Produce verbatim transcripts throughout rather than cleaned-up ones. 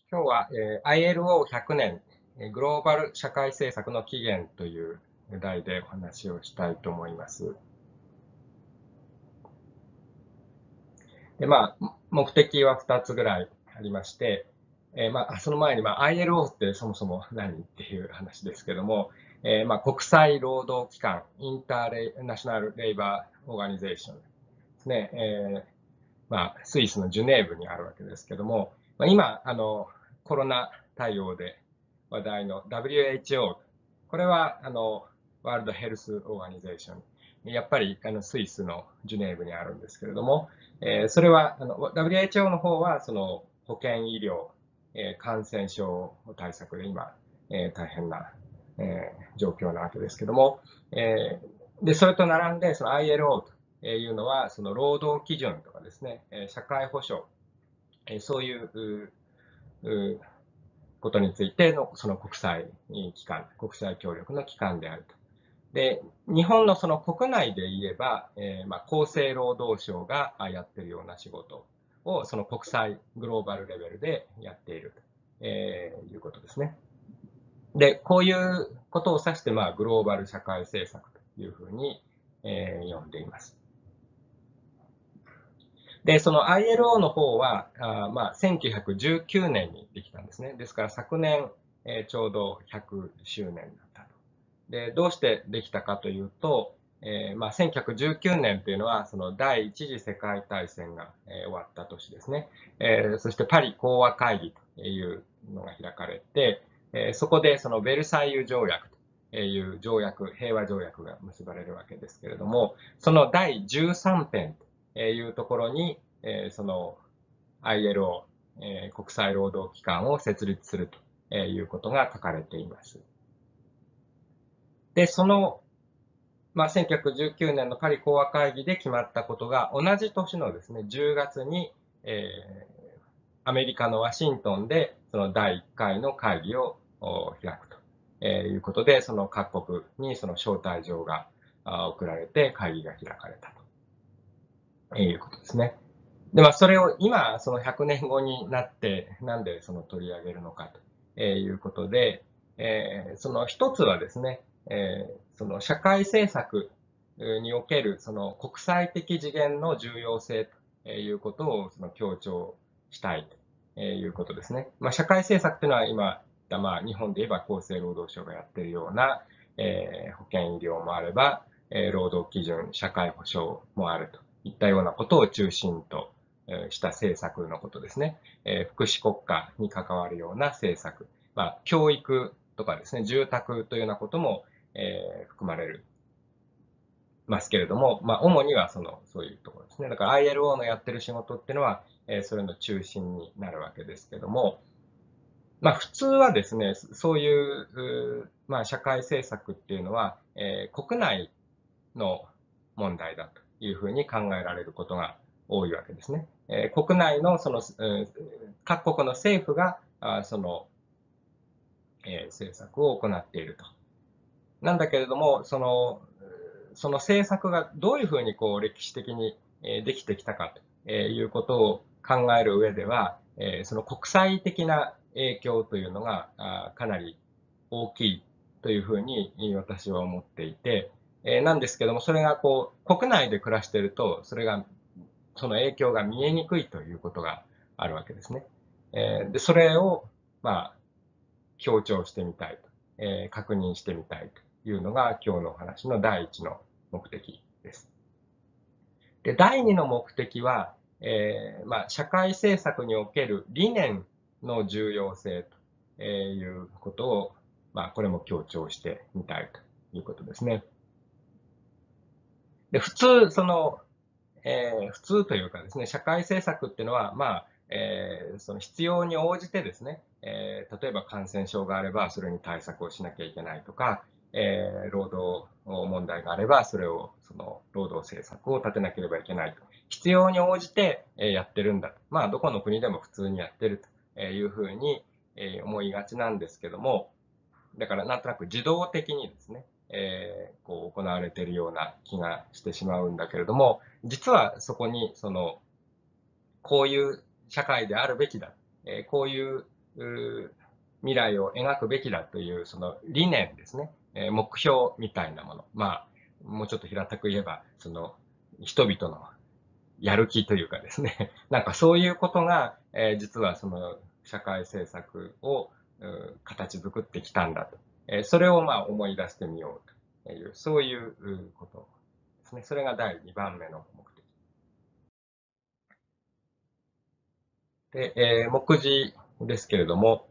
今日は、えー アイエルオーひゃく 年、えーグローバル社会政策の起源という題でお話をしたいと思います。で、まあ、目的はふたつぐらいありまして、えーまあ、その前に、まあ、アイエルオー ってそもそも何っていう話ですけども、えーまあ、国際労働機関、インターレイナショナルレイバーオーガニゼーションですね。えーまあ、スイスのジュネーブにあるわけですけども、まあ、今、あの、コロナ対応で話題の ダブリューエイチオー、これは、あの、ワールドヘルスオーガニゼーション、やっぱりあのスイスのジュネーブにあるんですけれども、えーそれはあの ダブリューエイチオー の方はその保健医療、えー感染症対策で今、えー大変な、えー状況なわけですけども、えーでそれと並んでその アイエルオー というのはその労働基準とかですね、社会保障、そういうことについてのその国際機関、国際協力の機関であると。で、日本のその国内で言えば、えーまあ、厚生労働省がやってるような仕事を、その国際グローバルレベルでやっていると、えーいうことですね。で、こういうことを指して、まあ、グローバル社会政策というふうに、えー呼んでいます。で、その アイエルオー の方は、あまあ、せんきゅうひゃくじゅうきゅうねんにできたんですね。ですから昨年、えーちょうどひゃくしゅうねんだったと。で、どうしてできたかというと、えーまあ、せんきゅうひゃくじゅうきゅうねんというのは、その第一次世界大戦が、えー終わった年ですね。えーそしてパリ講和会議というのが開かれて、えーそこでそのベルサイユ条約という条約、平和条約が結ばれるわけですけれども、その第じゅうさんぺんというところに、えーその アイエルオー、えー国際労働機関を設立するということが書かれています。で、そのまあ、せんきゅうひゃくじゅうきゅうねんのパリ講和会議で決まったことが、同じ年のですね、じゅうがつに、えーアメリカのワシントンで、そのだいいっかいの会議を開くということで、その各国にその招待状が送られて会議が開かれたということですね。で、まあ、それを今、そのひゃくねんごになって、なんでその取り上げるのかということで、えーその一つはですね、えーその社会政策におけるその国際的次元の重要性ということをその強調したいということですね。まあ、社会政策というのは今、まあ、日本で言えば厚生労働省がやっているような、えー保険医療もあれば、えー労働基準、社会保障もあるといったようなことを中心とした政策のことですね。えー福祉国家に関わるような政策、まあ、教育とかですね、住宅というようなことも、えー含まれるますけれども、まあ、主にはそのそういうところですね。だから アイエルオー のやってる仕事っていうのは、えーそれの中心になるわけですけども、まあ、普通はですね、そういう、まあ、社会政策っていうのは、えー国内の問題だというふうに考えられることが多いわけですね。えー国内のその、うん各国の政府があその、えー政策を行っていると。なんだけれども、その、その政策がどういうふうにこう歴史的にえーできてきたかということを考える上では、えーその国際的な影響というのがあかなり大きいというふうに私は思っていて、えーなんですけども、それがこう国内で暮らしていると、それがその影響が見えにくいということがあるわけですね。えーでそれを、まあ、強調してみたいと、えー確認してみたいというのが今日のお話の第一の目的です。で、第二の目的は、えーまあ、社会政策における理念の重要性ということを、まあ、これも強調してみたいということですね。で、普通、その、えー普通というかですね、社会政策っていうのは、まあ、えーその必要に応じてですね、えー例えば感染症があればそれに対策をしなきゃいけないとか、えー労働問題があればそれを、その労働政策を立てなければいけないと。必要に応じてやってるんだと。まあ、どこの国でも普通にやってるというふうに思いがちなんですけども、だからなんとなく自動的にですね、えー、こう行われているような気がしてしまうんだけれども、実はそこにそのこういう社会であるべきだ、えー、こういうう未来を描くべきだというその理念ですね、えー目標みたいなもの。まあ、もうちょっと平たく言えば、その人々のやる気というかですね、なんかそういうことが、えー実はその社会政策をう形作ってきたんだと。えーそれをまあ思い出してみようという、そういううことですね。それがだいにばんめの目的。で、えー目次ですけれども、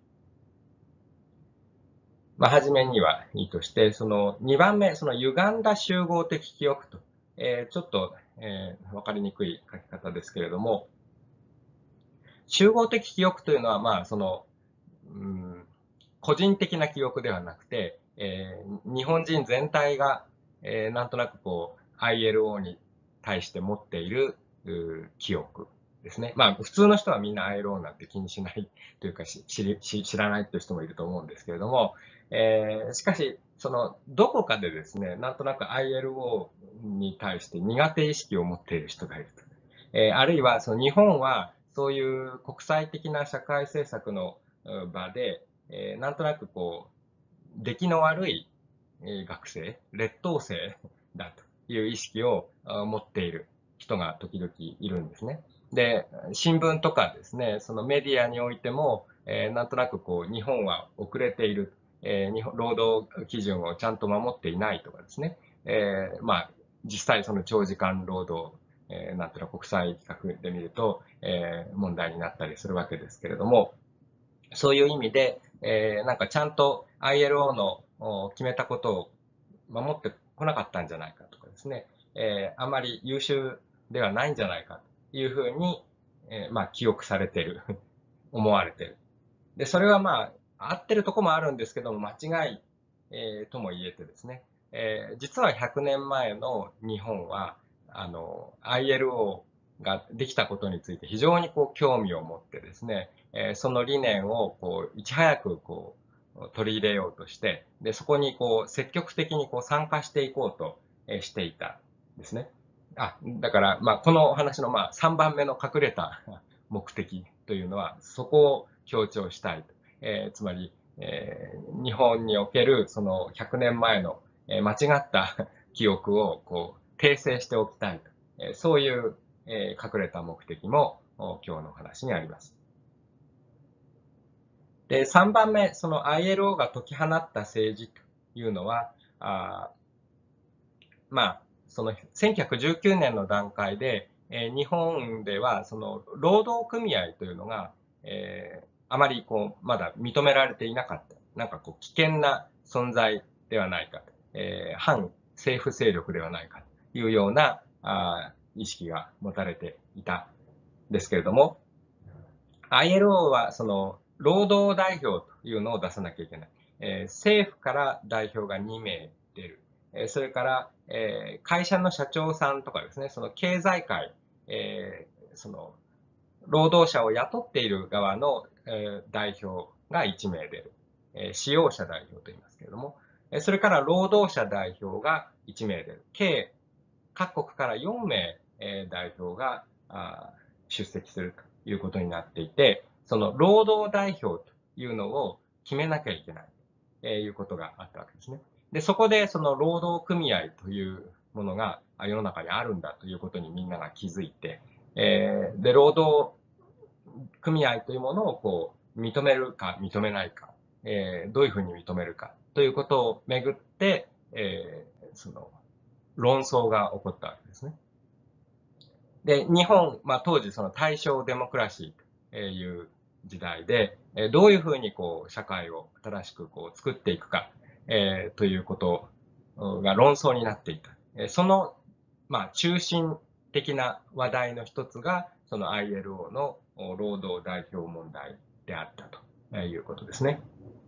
まあ、初めにはいいとして、そのにばんめ、その歪んだ集合的記憶と、えーちょっと、えーわかりにくい書き方ですけれども、集合的記憶というのは、まあ、その、うん、個人的な記憶ではなくて、えー日本人全体が、えーなんとなくこう、アイエルオー に対して持っている記憶ですね。まあ、普通の人はみんな アイエルオー なんて気にしないというか知り知らないという人もいると思うんですけれども、えーしかし、その、どこかでですね、なんとなく アイエルオー に対して苦手意識を持っている人がいると。えーあるいは、その日本は、そういう国際的な社会政策の場で、えーなんとなくこう、出来の悪い学生、劣等生だという意識を持っている人が時々いるんですね。で、新聞とかですね、そのメディアにおいても、えーなんとなくこう、日本は遅れている、えー日本労働基準をちゃんと守っていないとかですね、えーまあ、実際その長時間労働、えーなんていうの国際規格で見ると、えー問題になったりするわけですけれども、そういう意味で、えーなんかちゃんと アイエルオー の決めたことを守ってこなかったんじゃないかとかですね、えーあまり優秀ではないんじゃないかというふうに、えーまあ、記憶されている、思われている。で、それはまあ、合ってるとこもあるんですけども、間違い、えーとも言えてですね、えー実はひゃくねんまえの日本は、あの、アイエルオー ができたことについて非常にこう興味を持ってですね、えーその理念をこういち早くこう取り入れようとして、で、そこにこう積極的にこう参加していこうとしていたんですね。あ、だから、まあ、このお話のまあさんばんめの隠れた目的というのは、そこを強調したいと。えーつまり、えー日本におけるそのひゃくねんまえの、えー間違った記憶をこう訂正しておきたいと。えーそういう、えー隠れた目的も今日の話にあります。で、さんばんめ、その アイエルオー が解き放った政治というのは、あまあ、そのせんきゅうひゃくじゅうきゅうねんの段階で、えー日本ではその労働組合というのが、えーあまりこうまだ認められていなかった。なんかこう危険な存在ではないかと、えー反政府勢力ではないかというようなあ意識が持たれていたんですけれども、アイエルオー はその労働代表というのを出さなきゃいけない。えー政府から代表がに名出る。えーそれから、えー会社の社長さんとかですね、その経済界、えーその労働者を雇っている側の、えー代表がいち名出る。えー使用者代表と言いますけれども、えそれから労働者代表がいち名出る。計各国からよん名、えー代表があ出席するということになっていて、その労働代表というのを決めなきゃいけないということがあったわけですね。で、そこでその労働組合というものが世の中にあるんだということにみんなが気づいて、えーで、労働組合というものをこう認めるか認めないか、えーどういうふうに認めるかということをめぐって、えーその論争が起こったわけですね。で、日本、まあ、当時その大正デモクラシーという時代で、どういうふうにこう社会を新しくこう作っていくか、えーということが論争になっていた。その、まあ、中心的な話題の一つが、その アイエルオー の労働代表問題であったということですね。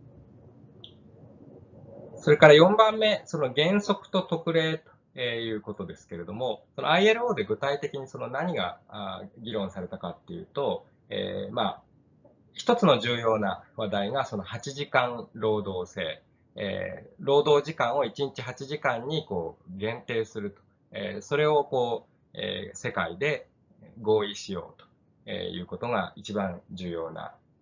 それからよんばんめ、その原則と特例ということですけれども、その アイエルオー で具体的にその何が議論されたかっていうと、えー、まあ、一つの重要な話題がそのはちじかん労働制、えー、労働時間をいちにちはちじかんにこう限定すると、えー、それをこう、えー、世界で合意しようということが一番重要な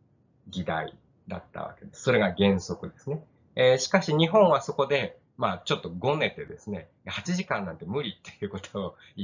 議題だったわけです。それが原則ですね。えー、しかし日本はそこで、まあちょっとごねてですね、はちじかんなんて無理っていうことを言って、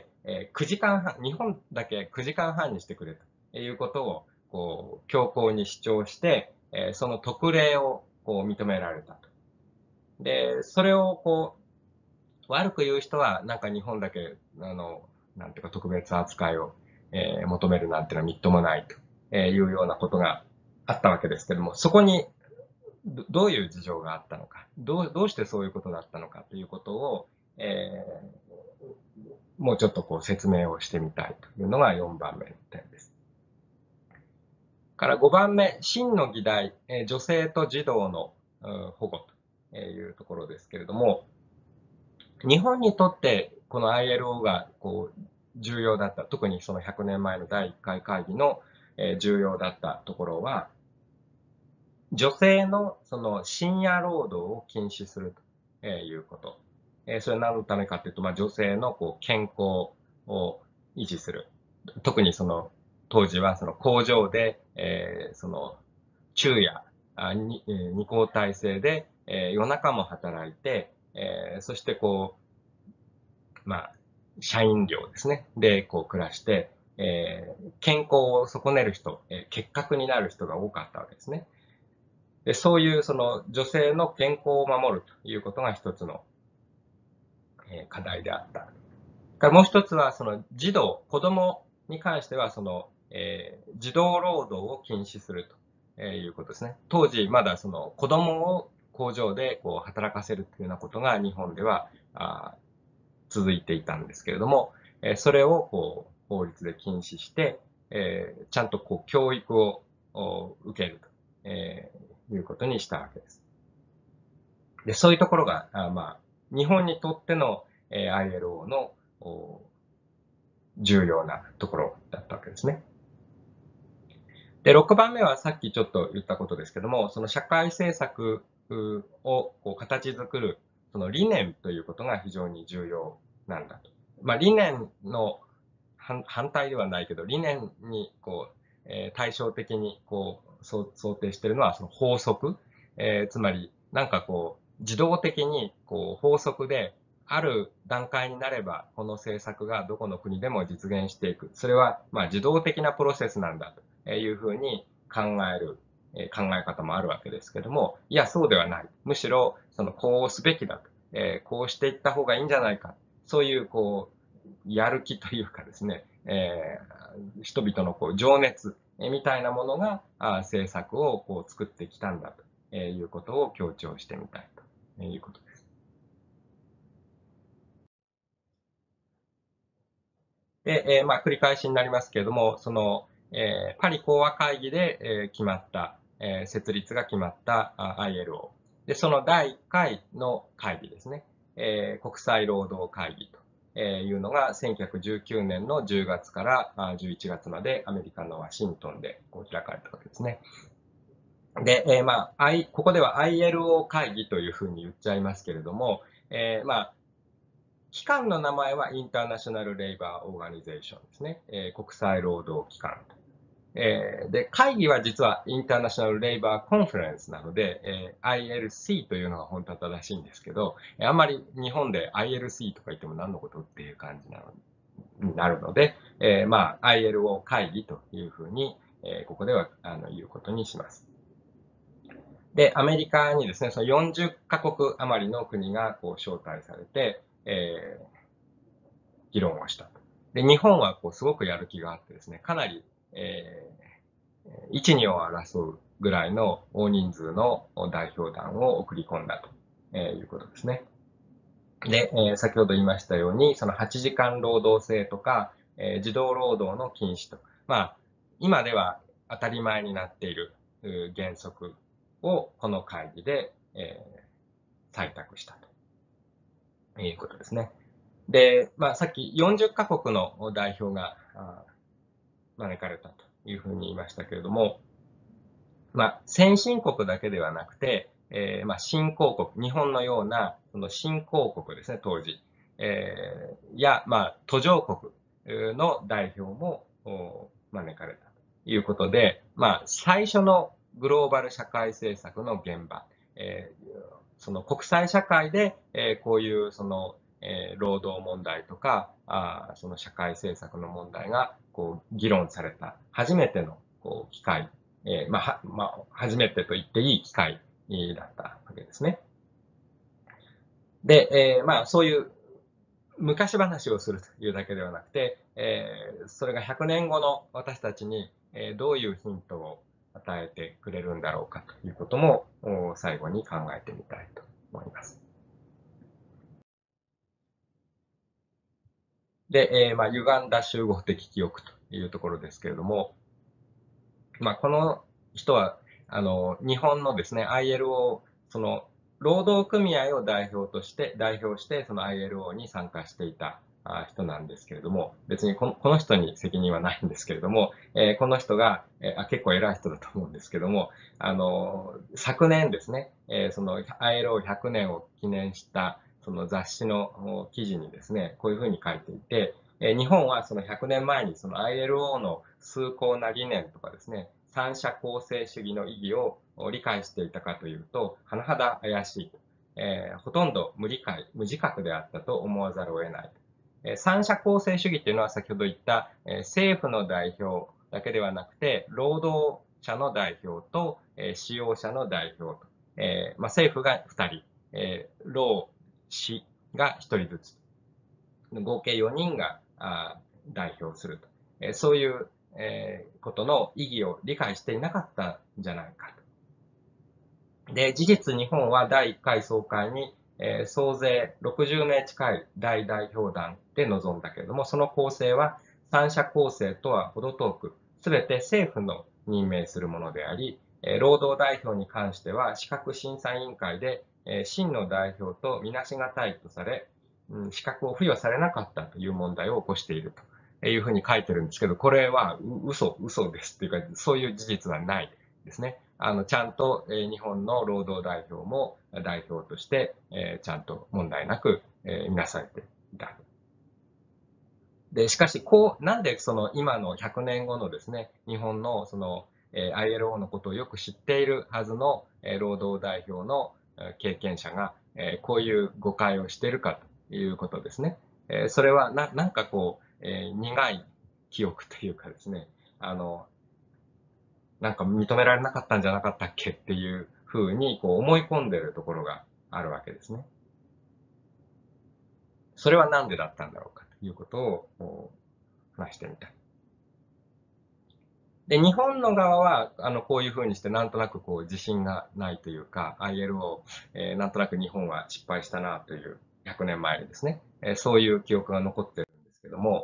えー、くじかんはん、日本だけくじかんはんにしてくれということを、こう、強硬に主張して、えー、その特例をこう認められたと。で、それをこう、悪く言う人は、なんか日本だけ、あの、なんていうか特別扱いを、えー、求めるなんてのはみっともないというようなことがあったわけですけども、そこにどどういう事情があったのか、どうどうしてそういうことだったのかということを、えー、もうちょっとこう説明をしてみたいというのがよんばんめの点です。からごばんめ、真の議題、えー、女性と児童の、うん、保護というところですけれども、日本にとってこの アイエルオー がこう重要だった、特にそのひゃくねんまえのだいいっかい会議の、えー、重要だったところは、女性のその深夜労働を禁止するということ。えー、それは何のためかというと、まあ、女性のこう健康を維持する。特にその当時はその工場で、えー、その昼夜あに、えー、二交代制で、えー、夜中も働いて、えー、そしてこう、まあ、社員寮ですね。で、こう暮らして、えー、健康を損ねる人、えー、結核になる人が多かったわけですね。で、そういうその女性の健康を守るということが一つの、えー、課題であった。からもう一つはその児童、子供に関してはその、えー、児童労働を禁止するということですね。当時まだその子供を工場でこう働かせるというようなことが日本ではあ続いていたんですけれども、えー、それをこう法律で禁止して、えー、ちゃんとこう教育を受けると、えー、いうことにしたわけです。で、そういうところが、あまあ、日本にとっての、えー、アイエルオー の重要なところだったわけですね。で、ろくばんめはさっきちょっと言ったことですけども、その社会政策をこう形作る、その理念ということが非常に重要なんだと。まあ、理念の反反対ではないけど、理念にこう、えー、対照的にこう想定しているのはその法則、えー、つまりなんかこう自動的にこう法則である段階になればこの政策がどこの国でも実現していく。それはまあ自動的なプロセスなんだというふうに考える考え方もあるわけですけども、いやそうではない。むしろそのこうすべきだと、えー、こうしていった方がいいんじゃないか。そういうこうやる気というかですね、えー、人々のこう情熱みたいなものが政策をこう作ってきたんだということを強調してみたいということです。で、えー、まあ繰り返しになりますけれども、その、えー、パリ講和会議で、えー、決まった、えー、設立が決まった アイエルオー。で、そのだいいっかいの会議ですね、えー、国際労働会議というのがせんきゅうひゃくじゅうきゅうねんのじゅうがつからじゅういちがつまでアメリカのワシントンでこう開かれたわけですね。で、えー、まあ、I、ここでは アイエルオー 会議というふうに言っちゃいますけれども、えー、まあ、機関の名前はインターナショナル・レイバー・オーガニゼーションですね。えー、国際労働機関。えー、で、会議は実はインターナショナル・レイバー・コンフェレンスなので、えー、アイエルシー というのが本当は正しいんですけど、あんまり日本で アイエルシー とか言っても何のことっていう感じなのになるので、えー、まあ、アイエルオー 会議というふうに、えー、ここではあの言うことにします。で、アメリカにですね、そのよんじゅっかこく余りの国がこう招待されて、えー、議論をしたと。で、日本はこうすごくやる気があってですね、かなり、えー、いち、にを争うぐらいの大人数の代表団を送り込んだということですね。で、えー、先ほど言いましたように、そのはちじかん労働制とか、えー、児童労働の禁止と、まあ、今では当たり前になっている原則をこの会議で、えー、採択したということですね。で、まあ、さっきよんじゅっかこくの代表が招かれたというふうに言いましたけれども、まあ、先進国だけではなくて、えー、まあ、新興国、日本のような、その新興国ですね、当時。えー、や、まあ、途上国の代表も招かれた。 いうことで、まあ、最初のグローバル社会政策の現場、えー、その国際社会で、えー、こういうその、えー、労働問題とか、あその社会政策の問題がこう議論された初めてのこう機会、えー、まあ、まあ、初めてと言っていい機会だったわけですね。で、えー、まあ、そういう昔話をするというだけではなくて、えー、それがひゃくねんごの私たちに、えー、どういうヒントを与えてくれるんだろうかということも最後に考えてみたいと思います。で、えー、まあ、歪んだ集合的記憶というところですけれども、まあ、この人は、あの、日本のですね、アイエルオー、その、労働組合を代表として、代表して、その アイエルオー に参加していた人なんですけれども、別にこのこの人に責任はないんですけれども、えー、この人が、えー、結構偉い人だと思うんですけども、あの、昨年ですね、えー、その アイエルオーひゃくねんを記念したその雑誌の記事にですね、こういうふうに書いていて、えー、日本はそのひゃくねんまえにその アイエルオー の崇高な理念とかですね、三者構成主義の意義を理解していたかというと、甚だ怪しい。えー、ほとんど無理解、無自覚であったと思わざるを得ない。えー、三者構成主義というのは先ほど言った、えー、政府の代表だけではなくて、労働者の代表と、えー、使用者の代表と、えーまあ、政府がふたり、えー、労、使がひとりずつ、合計よにんがあ代表すると、えー、そういうえー、ことの意義を理解していなかったんじゃないかと。で、事実日本はだいいっかい総会に、えー、総勢ろくじゅうめい近い大代表団で臨んだけれども、その構成は三者構成とは程遠く、すべて政府の任命するものであり、えー、労働代表に関しては資格審査委員会で、えー、真の代表とみなしがたいとされ、うん、資格を付与されなかったという問題を起こしていると。いうふうに書いてるんですけど、これは嘘、嘘ですっていうか、そういう事実はないですね。あの、ちゃんと、えー、日本の労働代表も代表として、えー、ちゃんと問題なく、えー、見なされていた。で、しかし、こう、なんでその今のひゃくねんごのですね、日本のその、えー、アイエルオー のことをよく知っているはずの、えー、労働代表の経験者が、えー、こういう誤解をしているかということですね。えー、それはな、なんかこう、えー、苦い記憶というかですね、あの、なんか認められなかったんじゃなかったっけっていうふうにこう思い込んでいるところがあるわけですね。それはなんでだったんだろうかということを話してみたい。で、日本の側は、あの、こういうふうにしてなんとなくこう自信がないというか、アイエルオー、えー、なんとなく日本は失敗したなというひゃくねんまえにですね、えー、そういう記憶が残ってるんですけども、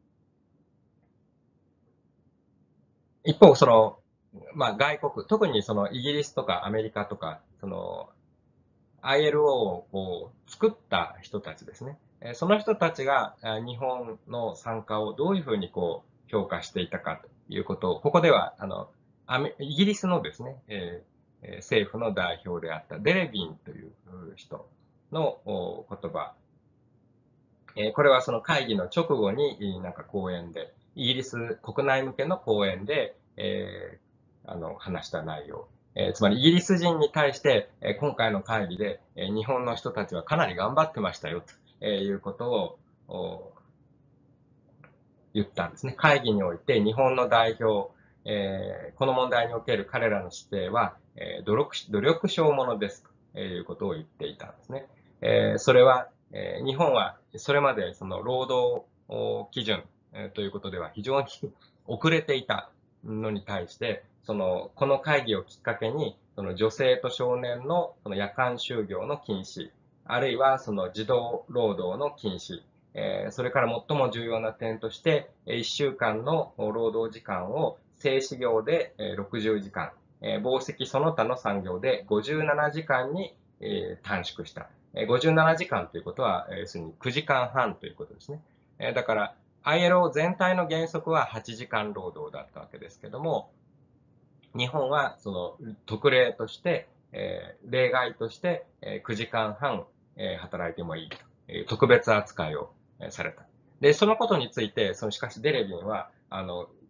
一方、その、まあ、外国、特にそのイギリスとかアメリカとか、その アイエルオー をこう作った人たちですね。その人たちが日本の参加をどういうふうにこう評価していたかということを、ここではあのイギリスのですね、えー、政府の代表であったデレビンという人の言葉、えー、これはその会議の直後になんか講演で、イギリス国内向けの講演で、えー、あの話した内容。えー、つまりイギリス人に対して、えー、今回の会議で、えー、日本の人たちはかなり頑張ってましたよということを言ったんですね。会議において日本の代表、えー、この問題における彼らの姿勢は、えー、努力努力小者ですということを言っていたんですね。えー、それは、えー、日本はそれまでその労働基準、えー、ということでは非常に遅れていたのに対して、そのこの会議をきっかけに、その女性と少年のその夜間就業の禁止、あるいはその児童労働の禁止、えー、それから最も重要な点として、いっしゅうかんの労働時間を静止業でろくじゅうじかん、えー、紡績その他の産業でごじゅうななじかんに、えー、短縮した。ごじゅうななじかんということは、要するにくじかんはんということですね。えー、だから、アイエルオー 全体の原則ははちじかん労働だったわけですけども、日本はその特例として、えー、例外として、えー、くじかんはん、えー、働いてもいいという特別扱いをされた。で、そのことについて、そのしかしデレビンは、あの、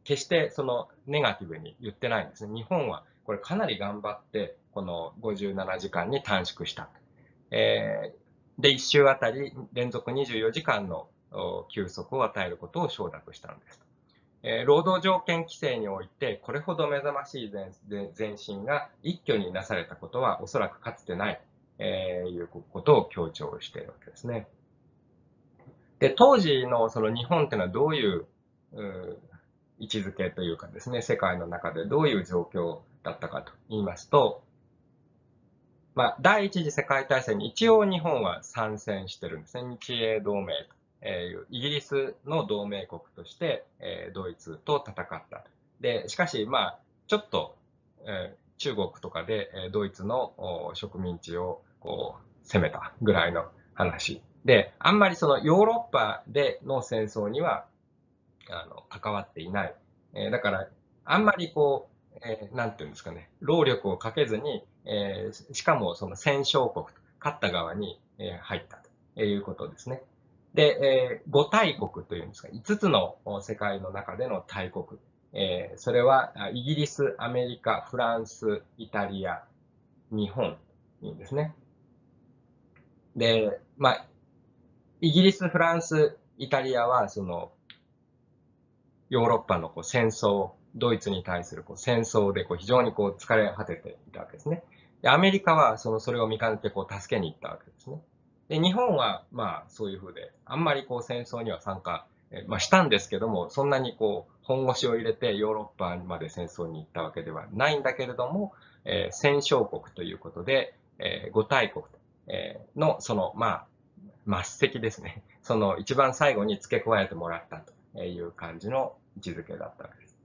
決してそのネガティブに言ってないんですね。日本はこれかなり頑張って、このごじゅうななじかんに短縮した。えー、で、いっ週あたり連続にじゅうよじかんの休息を与えることを承諾したんです。えー、労働条件規制において、これほど目覚ましい前進が一挙になされたことはおそらくかつてない、えー、いうことを強調しているわけですね。で、当時のその日本っていうのはどういう、う位置づけというかですね、世界の中でどういう状況だったかと言いますと、まあ、第一次世界大戦に一応日本は参戦してるんですね。日英同盟というイギリスの同盟国として、えー、ドイツと戦った。で、しかし、まあ、ちょっと、えー、中国とかで、えー、ドイツの植民地をこう攻めたぐらいの話で、あんまりそのヨーロッパでの戦争にはあの関わっていない。えー、だから、あんまりこう、えー、なんていうんですかね、労力をかけずに、えー、しかもその戦勝国、勝った側に、えー、入ったということですね。で、えー、ご大国というんですか、いつつの世界の中での大国。えー、それはイギリス、アメリカ、フランス、イタリア、日本ですね。で、まあ、イギリス、フランス、イタリアは、その、ヨーロッパのこう戦争、ドイツに対するこう戦争でこう非常にこう疲れ果てていたわけですね。で、アメリカはそのそれを見かねてこう助けに行ったわけですね。で、日本はまあそういうふうで、あんまりこう戦争には参加、えまあ、したんですけども、そんなにこう本腰を入れてヨーロッパまで戦争に行ったわけではないんだけれども、えー、戦勝国ということで、えー、五大国、えー、のそのまあ末席ですね。その一番最後に付け加えてもらったという感じの位置づけだったわけです。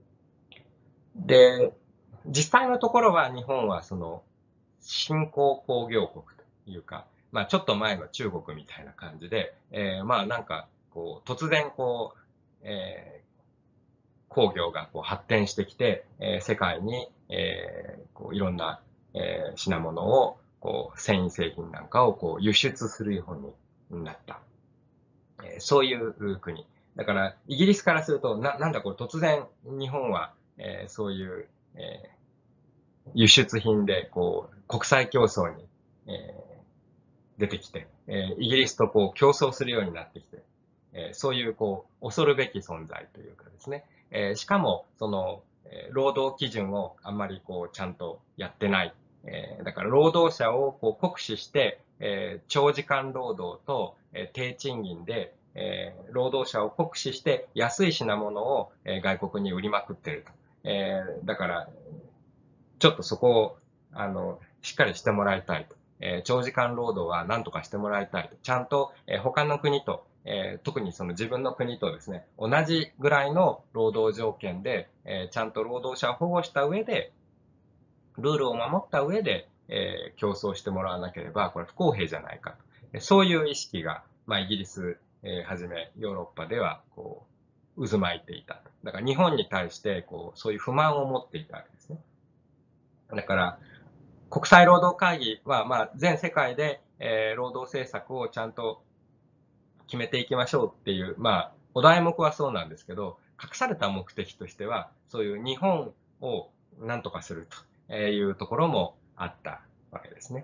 で、実際のところは日本はその新興工業国というか、まあちょっと前の中国みたいな感じで、えー、まあなんかこう突然こう、えー、工業がこう発展してきて、えー、世界に、えー、こういろんな、えー、品物をこう繊維製品なんかをこう輸出するようになった。えー、そういう国。だから、イギリスからすると、な、なんだこれ突然日本は、えー、そういう、えー、輸出品で、こう、国際競争に、えー、出てきて、えー、イギリスとこう競争するようになってきて、えー、そういうこう、恐るべき存在というかですね。えー、しかも、その、えー、労働基準をあんまりこう、ちゃんとやってない。えー、だから労働者をこう酷使して、えー、長時間労働と、えー、低賃金で、えー、労働者を酷使して安い品物を、えー、外国に売りまくってると。えー、だから、ちょっとそこを、あの、しっかりしてもらいたいと。えー、長時間労働は何とかしてもらいたいと。ちゃんと、えー、他の国と、えー、特にその自分の国とですね、同じぐらいの労働条件で、えー、ちゃんと労働者を保護した上で、ルールを守った上で、えー、競争してもらわなければ、これ不公平じゃないかと。そういう意識が、まあ、イギリス、えー、はじめヨーロッパでは、こう、渦巻いていた。だから日本に対して、こう、そういう不満を持っていたわけですね。だから、国際労働会議は、まあ、全世界で、えー、労働政策をちゃんと決めていきましょうっていう、まあ、お題目はそうなんですけど、隠された目的としては、そういう日本を何とかするというところもあったわけですね。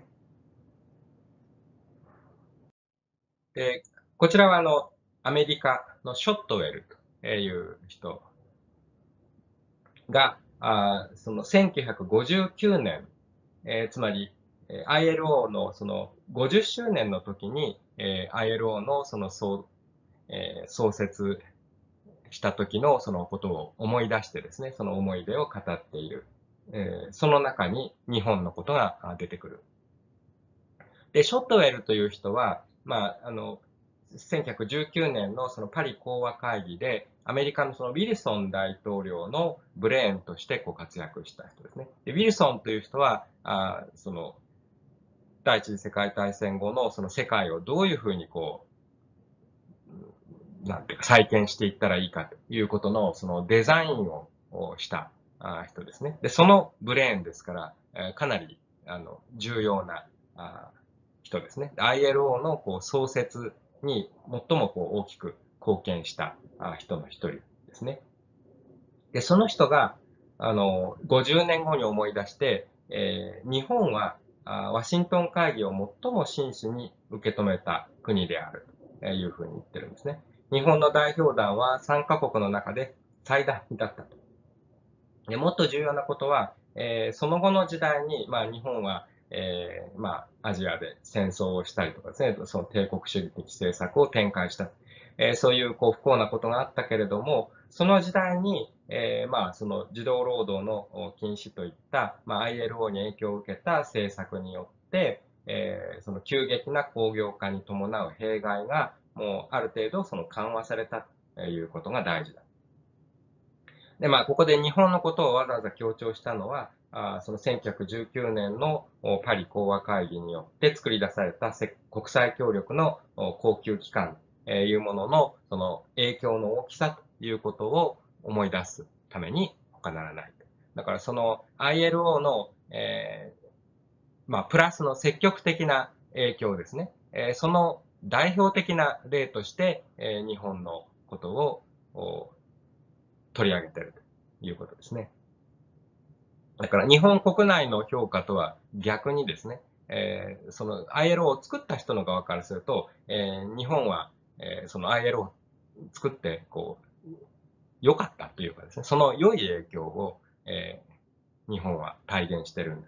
で、こちらはあの、アメリカのショットウェルという人が、あそのせんきゅうひゃくごじゅうきゅうねん、えー、つまり アイエルオー のそのごじゅっしゅうねんの時に、えー、アイエルオー のその創,、えー、創設した時のそのことを思い出してですね、その思い出を語っている。えー、その中に日本のことが出てくる。で、ショットウェルという人は、まあ、あの、せんきゅうひゃくじゅうきゅうねんのそのパリ講和会議で、アメリカのそのウィルソン大統領のブレーンとしてこう活躍した人ですね。で、ウィルソンという人は、あその、第一次世界大戦後のその世界をどういうふうにこう、なんていうか再建していったらいいかということのそのデザインをした人ですね。で、そのブレーンですから、かなりあの重要な人ですね。アイエルオー のこう創設に最もこう大きく貢献した人の一人ですね。 で、その人が、あの、ごじゅうねんごに思い出して、えー日本はあワシントン会議を最も真摯に受け止めた国であるというふうに言ってるんですね。日本の代表団はさんカ国の中で最大だったと。でもっと重要なことは、えーその後の時代に、まあ、日本は、えーまあ、アジアで戦争をしたりとかですね、その帝国主義的政策を展開した。えーそういうこう不幸なことがあったけれども、その時代に、えーまあ、その児童労働の禁止といった、まあ、アイエルオー に影響を受けた政策によって、えーその急激な工業化に伴う弊害が、もうある程度その緩和されたということが大事だ。で、まあ、ここで日本のことをわざわざ強調したのは、あそのせんきゅうひゃくじゅうきゅうねんのパリ講和会議によって作り出された国際協力の恒久機関というもののその影響の大きさということを思い出すために他ならない。だからその アイエルオー の、えーまあ、プラスの積極的な影響ですね。えーその代表的な例として、えー日本のことを取り上げているということですね。だから日本国内の評価とは逆にですね、えーその アイエルオー を作った人の側からすると、えー日本は、えーその アイエルオー を作ってこう良かったというかですね、その良い影響を、えー日本は体現してるんだ。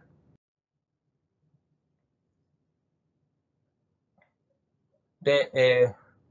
で、えー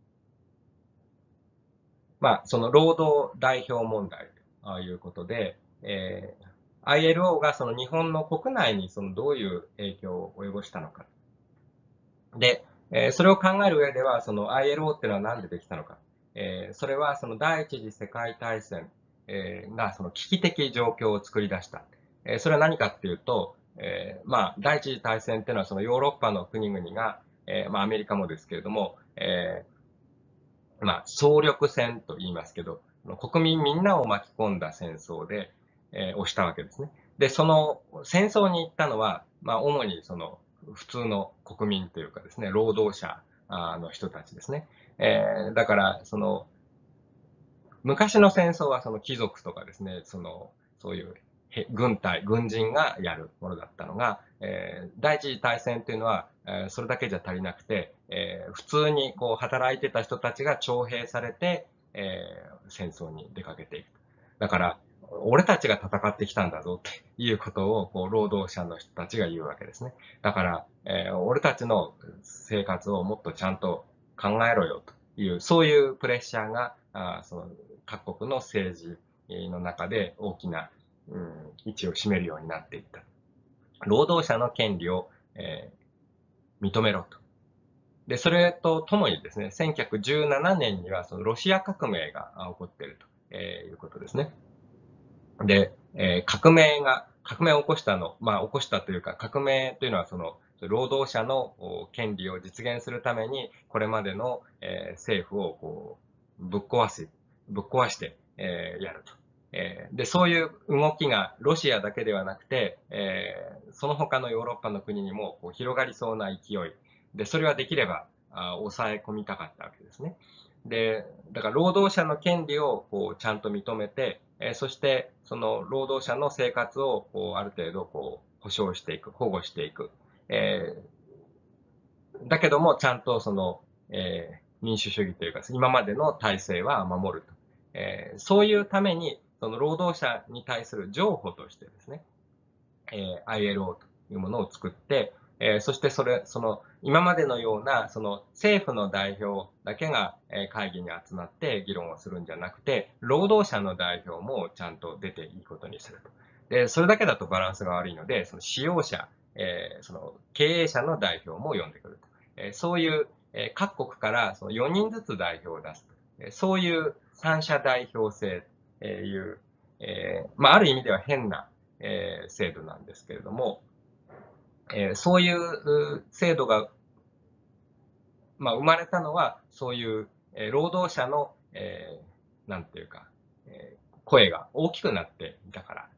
まあ、その労働代表問題ということで、えー アイエルオー がその日本の国内にそのどういう影響を及ぼしたのか。で、えーそれを考える上では、その アイエルオー っていうのは何でできたのか。えーそれはその第一次世界大戦、えーがその危機的状況を作り出した。えーそれは何かっていうと、えーまあ、第一次大戦っていうのはそのヨーロッパの国々が、えーまあ、アメリカもですけれども、えーまあ、総力戦と言いますけど、国民みんなを巻き込んだ戦争で、えーをしたわけですね。で、その戦争に行ったのは、まあ、主にその普通の国民というかですね、労働者の人たちですね。えーだから、その昔の戦争はその貴族とかですね、そのそういう軍隊、軍人がやるものだったのが、えー第一次大戦というのは、えーそれだけじゃ足りなくて、えー普通にこう働いてた人たちが徴兵されて、えー戦争に出かけていく。だから、俺たちが戦ってきたんだぞっていうことをこう労働者の人たちが言うわけですね。だから、えー俺たちの生活をもっとちゃんと考えろよという、そういうプレッシャーが、あその各国の政治の中で大きな、うん、位置を占めるようになっていった。労働者の権利を、えー認めろと。で、それとともにですね、せんきゅうひゃくじゅうななねんにはそのロシア革命が起こっていると、えーいうことですね。で、えー革命が、革命を起こしたの、まあ起こしたというか、革命というのはその、労働者の権利を実現するために、これまでの、えー政府をこうぶっ壊す、ぶっ壊して、えーやると。えーで、そういう動きがロシアだけではなくて、えーその他のヨーロッパの国にもこう広がりそうな勢い。で、それはできればあ抑え込みたかったわけですね。で、だから労働者の権利をこうちゃんと認めて、えーそしてその労働者の生活をこうある程度こう保障していく、保護していく。えーだけどもちゃんとその、えー民主主義というか今までの体制は守ると。えーそういうためにその労働者に対する譲歩としてですね、えー、アイエルオー というものを作って、えー、そしてそれ、その、今までのような、その、政府の代表だけが、えー、会議に集まって議論をするんじゃなくて、労働者の代表もちゃんと出ていいことにすると。で、それだけだとバランスが悪いので、その使用者、えー、その、経営者の代表も呼んでくると。えー、そういう、えー、各国からそのよにんずつ代表を出すと。えー、そういう三者代表制という、えー、まあ、ある意味では変な、えー制度なんですけれども、えーそういう制度が、まあ、生まれたのは、そういう、えー労働者の、えーなんていうか、えー声が大きくなっていたから、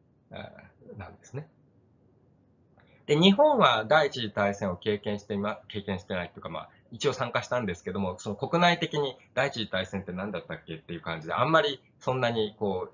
なんですね。で、日本は第一次大戦を経験していま、経験してないというか、まあ、一応参加したんですけども、その国内的に第一次大戦って何だったっけっていう感じで、あんまりそんなにこう、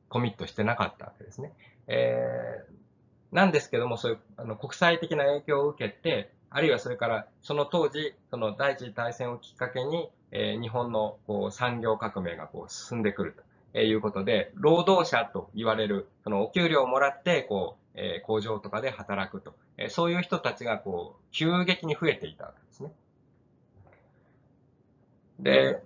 コミットしてなかったわけですね。えーなんですけども、そういうあの国際的な影響を受けて、あるいはそれからその当時、その第一次大戦をきっかけに、えー日本のこう産業革命がこう進んでくるということで、労働者と言われる、そのお給料をもらってこう、えー工場とかで働くと、えーそういう人たちがこう急激に増えていたわけですね。で、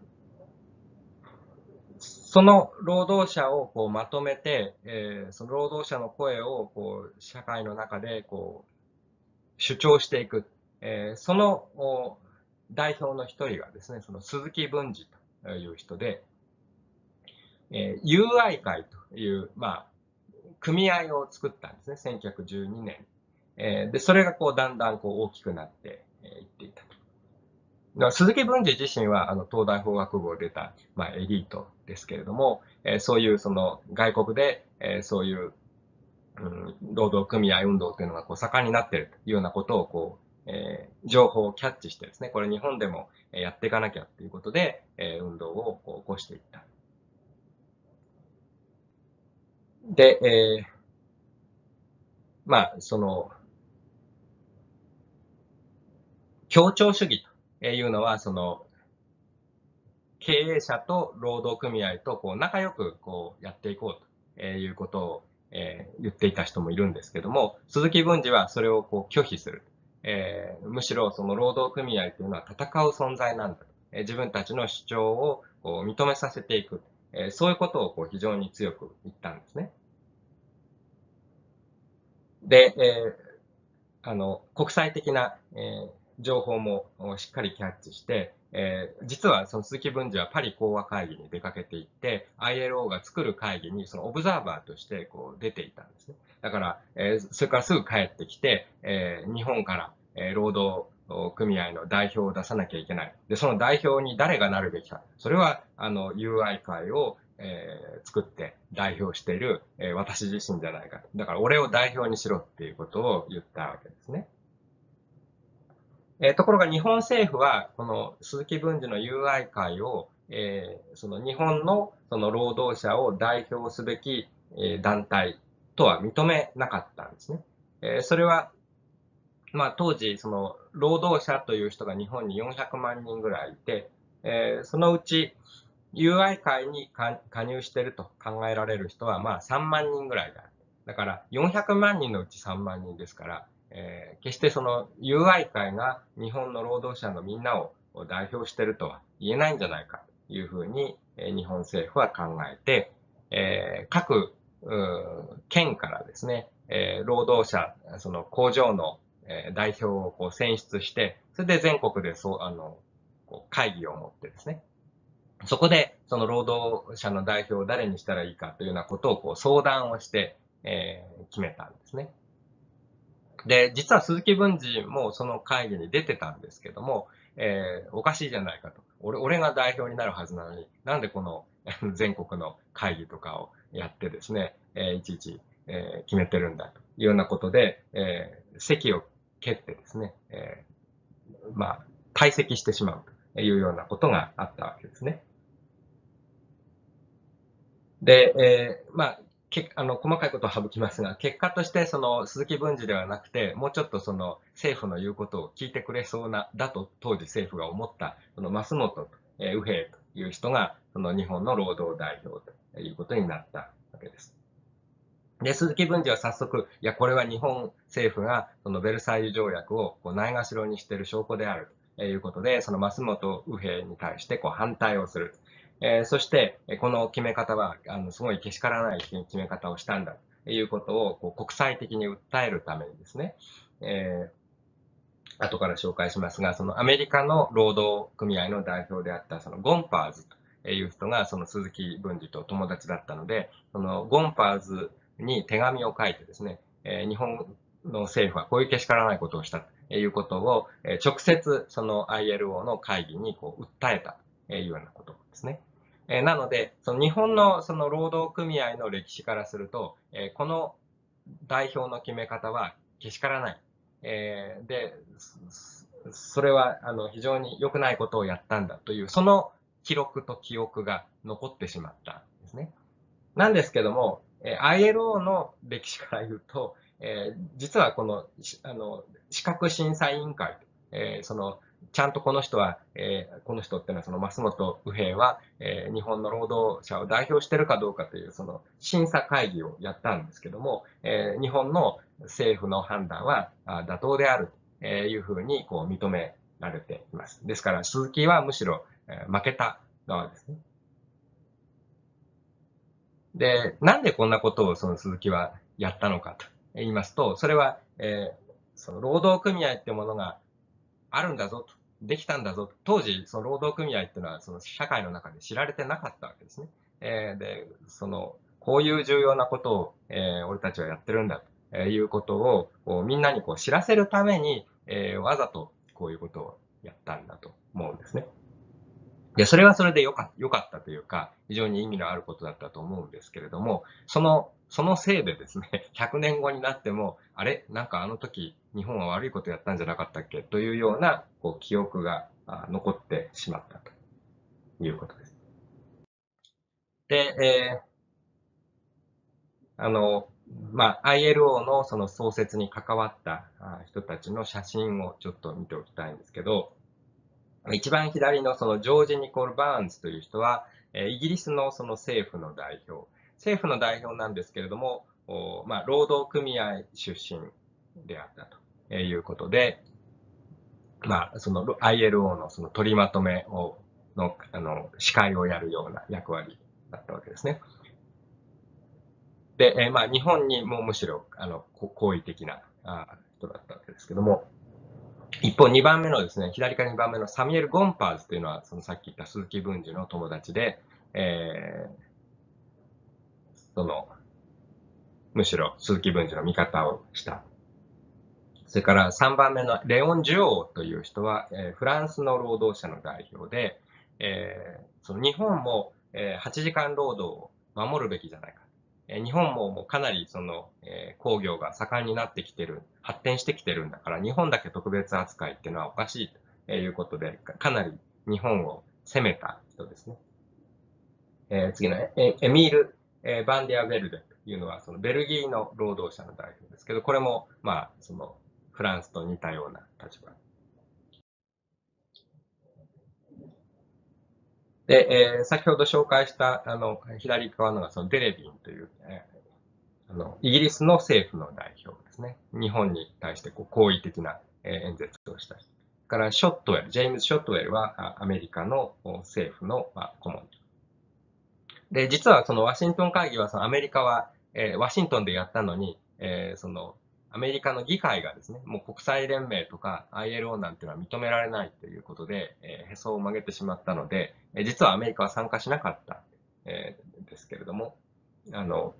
その労働者をこうまとめて、えーその労働者の声をこう社会の中でこう主張していく。えーその代表の一人がですね、その鈴木文治という人で、えー、友愛会という、まあ、組合を作ったんですね、せんきゅうひゃくじゅうにねん。えーで、それがこうだんだんこう大きくなってい、えー、っていったと。だから鈴木文治自身はあの東大法学部を出た、まあ、エリートですけれども、えー、そういうその外国で、えー、そういううん、労働組合運動というのがこう盛んになっているというようなことをこう、えー、情報をキャッチしてですね、これ日本でもやっていかなきゃということで、えー、運動をこう起こしていった。で、えー、まあ、その、協調主義というのは、その、経営者と労働組合とこう仲良くこうやっていこうということを、えー、言っていた人もいるんですけども、鈴木文治はそれをこう拒否する。えー、むしろその労働組合というのは戦う存在なんだと。えー、自分たちの主張をこう認めさせていく。えー、そういうことをこう非常に強く言ったんですね。で、えーあの、国際的な、えー情報もしっかりキャッチして、えー実はその鈴木文治はパリ講和会議に出かけていって、アイエルオー が作る会議にそのオブザーバーとしてこう出ていたんですね。だから、えーそれからすぐ帰ってきて、えー日本から、えー労働組合の代表を出さなきゃいけない。で、その代表に誰がなるべきか。それは、あの、友愛会をえー作って代表している、えー私自身じゃないか。だから俺を代表にしろっていうことを言ったわけですね。えーところが日本政府は、この鈴木文治の友愛会を、えーその日本のその労働者を代表すべき、えー団体とは認めなかったんですね。えーそれは、まあ当時、その労働者という人が日本によんひゃくまんにんぐらいいて、えーそのうち友愛会に加入していると考えられる人は、まあさんまんにんぐらいだ。だからよんひゃくまんにんのうちさんまんにんですから、えー決してその友愛会が日本の労働者のみんなを代表しているとは言えないんじゃないかというふうに、えー日本政府は考えて、えー各県からですね、えー労働者、その工場のえー代表をこう選出して、それで全国でそう、あの、こう会議を持ってですね、そこで、その労働者の代表を誰にしたらいいかというようなことをこう相談をして、えー決めたんですね。で、実は鈴木文治もその会議に出てたんですけども、えーおかしいじゃないかと。俺、俺が代表になるはずなのに、なんでこの全国の会議とかをやってですね、えーいちいち、えー決めてるんだというようなことで、えー席を蹴ってですね、えーまあ、退席してしまうというようなことがあったわけですね。で、えーまあ、けあの細かいことを省きますが、結果としてその鈴木文治ではなくて、もうちょっとその政府の言うことを聞いてくれそうな、だと当時政府が思った、その増本、えー、右平という人が、その日本の労働代表ということになったわけです。で、鈴木文治は早速、いや、これは日本政府がそのベルサイユ条約をこうないがしろにしている証拠であるということで、その増本右平に対してこう反対をする。えーそして、この決め方は、あの、すごいけしからない決め方をしたんだということをこう国際的に訴えるためにですね、えー後から紹介しますが、そのアメリカの労働組合の代表であったそのゴンパーズという人がその鈴木文治と友達だったので、そのゴンパーズに手紙を書いてですね、えー日本の政府はこういうけしからないことをしたということを、えー直接その アイエルオー の会議にこう訴えたというようなことですね。えーなので、その日本のその労働組合の歴史からすると、えーこの代表の決め方はけしからない。えーで、それはあの非常に良くないことをやったんだという、その記録と記憶が残ってしまったんですね。 なんですけども、えー アイエルオー の歴史から言うと、えー実はこの、しあの、資格審査委員会、えーその、ちゃんとこの人は、えーこの人っていうのはその増本右平は、えー日本の労働者を代表してるかどうかというその審査会議をやったんですけども、えー日本の政府の判断はあ妥当であるというふうにこう認められています。ですから鈴木はむしろ、えー負けた側ですね。で、なんでこんなことをその鈴木はやったのかと言いますと、それは、えーその労働組合っていうものがあるんだぞと、できたんだぞと、当時、その労働組合っていうのはその社会の中で知られてなかったわけですね。えーで、その、こういう重要なことを、えー俺たちはやってるんだということを、こうみんなにこう知らせるために、えーわざとこういうことをやったんだと思うんですね。で、それはそれでよかよかったというか、非常に意味のあることだったと思うんですけれども、その、そのせいでですね、ひゃくねんごになっても、あれなんかあの時、日本は悪いことやったんじゃなかったっけというような、こう、記憶があ残ってしまったということです。で、えーあの、まあ、アイエルオー のその創設に関わったあ人たちの写真をちょっと見ておきたいんですけど、一番左のそのジョージ・ニコル・バーンズという人は、えイギリスのその政府の代表。政府の代表なんですけれども、まあ、労働組合出身であったということで、まあ、その アイエルオー のその取りまとめを、の、あの、司会をやるような役割だったわけですね。で、えまあ、日本にもむしろ、あの、好意的なあ人だったわけですけども、一方、にばんめのですね、左からにばんめのサミュエル・ゴンパーズというのは、そのさっき言った鈴木文治の友達で、えー、その、むしろ鈴木文治の味方をした。それからさんばんめのレオン・ジュオーという人は、えー、フランスの労働者の代表で、えー、その日本も、えー、はちじかん労働を守るべきじゃないか。えー、日本ももうかなりその、えー、工業が盛んになってきてる、発展してきてるんだから、日本だけ特別扱いっていうのはおかしいということで、かなり日本を攻めた人ですね。えー、次のエエミール・えーバンディア・ベルデというのは、そのベルギーの労働者の代表ですけど、これも、まあ、その、フランスと似たような立場。で、えー先ほど紹介した、あの、左側のがそのデレビンという、えーあの、イギリスの政府の代表ですね。日本に対してこう好意的な、えー演説をした人。からショットウェル、ジェームズ・ショットウェルはアメリカの政府の、まあ、顧問。で、実はそのワシントン会議はそのアメリカは、えーワシントンでやったのに、えーそのアメリカの議会がですね、もう国際連盟とか アイエルオー なんていうのは認められないということで、えーへそを曲げてしまったので、えー実はアメリカは参加しなかった、えーですけれども、あの、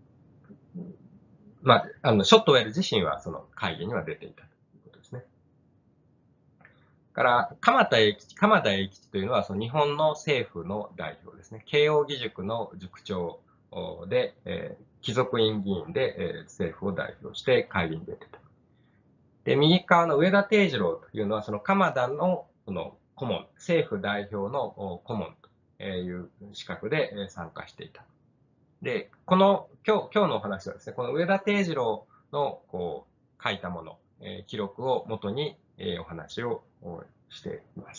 まあ、あの、ショットウェル自身はその会議には出ていたということですね。から、鎌田英吉、鎌田英吉というのは、その日本の政府の代表ですね。慶応義塾の塾長で、えー、貴族院議員で、えー、政府を代表して会議に出てた。で、右側の上田定次郎というのは、その鎌田の、その顧問、政府代表の顧問という資格で参加していた。で、この、今日、今日のお話はですね、この上田定次郎の、こう、書いたもの、えー、記録をもとに、えー、お話をしています。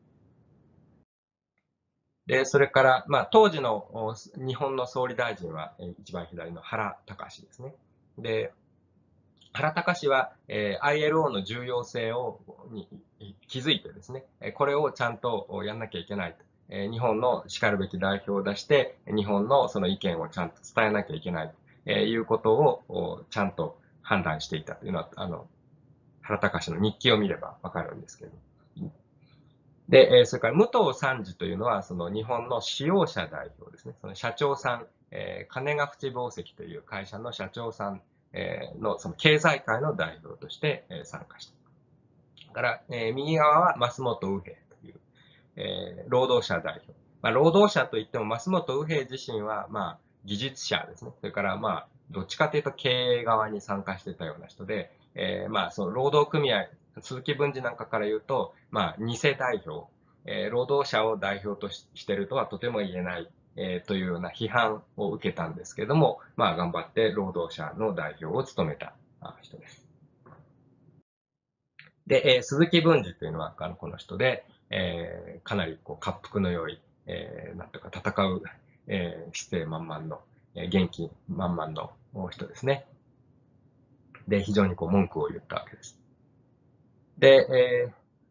で、それから、まあ、当時の日本の総理大臣は、一番左の原敬ですね。で、原敬は、えー、アイエルオー の重要性をに気づいてですね、これをちゃんとやんなきゃいけないと。えー、日本のしかるべき代表を出して、日本のその意見をちゃんと伝えなきゃいけないということをちゃんと判断していたというのは、あの、原敬の日記を見ればわかるんですけど。で、それから武藤三次というのは、その日本の使用者代表ですね。その社長さん、えー、金ヶ淵紡績という会社の社長さん、えー、のその経済界の代表として、えー、参加した。から、えー、右側は増本右平という、えー、労働者代表。まあ、労働者といっても増本右平自身は、まあ、技術者ですね。それから、まあ、どっちかというと経営側に参加していたような人で、えー、まあ、その労働組合、鈴木文治なんかから言うと、まあ、偽代表、えー、労働者を代表としているとはとても言えない、 えー、というような批判を受けたんですけれども、まあ頑張って労働者の代表を務めた人です。で、えー、鈴木文治というのはあのこの人で、えー、かなりこう滑腹の良い、えー、なんとか戦う、えー、姿勢満々の、えー、元気満々の人ですね。で、非常にこう文句を言ったわけです。で、えー、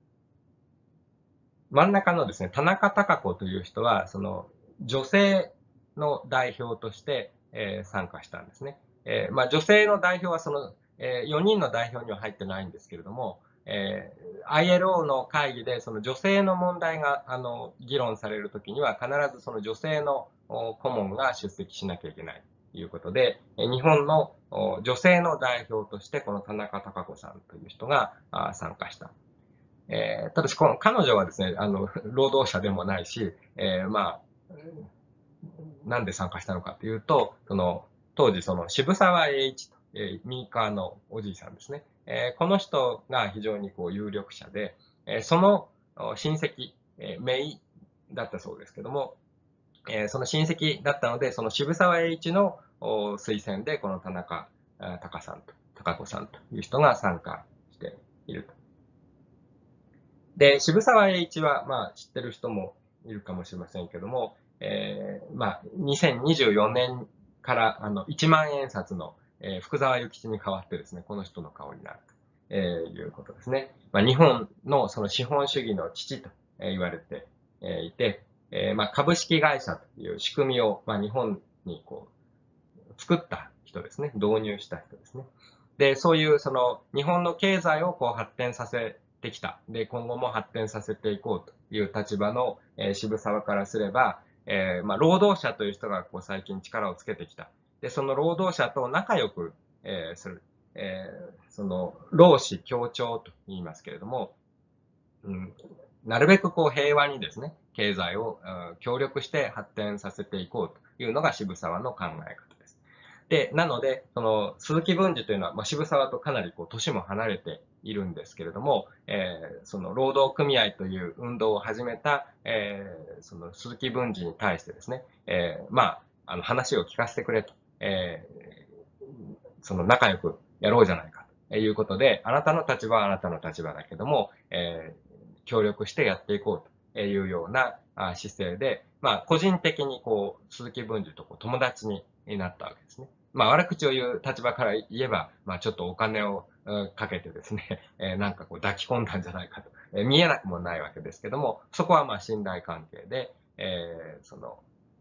真ん中のですね、田中孝子という人は、その女性の代表として、えー、参加したんですね。えー、まあ女性の代表はその、えー、よにんの代表には入ってないんですけれども、えー、アイエルオー の会議でその女性の問題があの議論されるときには必ずその女性の顧問が出席しなきゃいけないということで、日本の女性の代表としてこの田中孝子さんという人が参加した。えー、ただしこの彼女はですね、あの労働者でもないし、えー、まあなんで参加したのかというと、その当時その渋沢栄一と、えー、ミーカーのおじいさんですね、えー、この人が非常にこう有力者で、えー、その親戚、えー、姪だったそうですけども、えー、その親戚だったので、その渋沢栄一の推薦でこの田中孝さんと孝子さんという人が参加していると。で、渋沢栄一は、まあ、知ってる人もいるかもしれませんけども、えー、まあ、にせんにじゅうよねんから、あの、いちまんえん札の、えー、福沢諭吉に代わってですね、この人の顔になると、えー、いうことですね。まあ、日本のその資本主義の父と言われていて、えー、まあ、株式会社という仕組みを、まあ、日本にこう、作った人ですね。導入した人ですね。で、そういうその日本の経済をこう発展させてきた。で、今後も発展させていこうという立場の、えー、渋沢からすれば、えー、まあ、労働者という人がこう最近力をつけてきた。で、その労働者と仲良く、えー、する。えー、その、労使協調と言いますけれども、うん、なるべくこう平和にですね、経済を協力して発展させていこうというのが渋沢の考え方です。で、なので、その鈴木文治というのは、まあ、渋沢とかなりこう年も離れているんですけれども、えー、その労働組合という運動を始めた、えー、その鈴木文治に対してですね、えー、まあ、あの話を聞かせてくれと、えー、その仲良くやろうじゃないかということで、あなたの立場はあなたの立場だけども、えー、協力してやっていこうというような姿勢で、まあ、個人的にこう、鈴木文治とこう友達になったわけですね。まあ、悪口を言う立場から言えば、まあ、ちょっとお金をかけてですね、えー、なんかこう抱き込んだんじゃないかと、えー、見えなくもないわけですけども、そこはまあ信頼関係で、えー、その、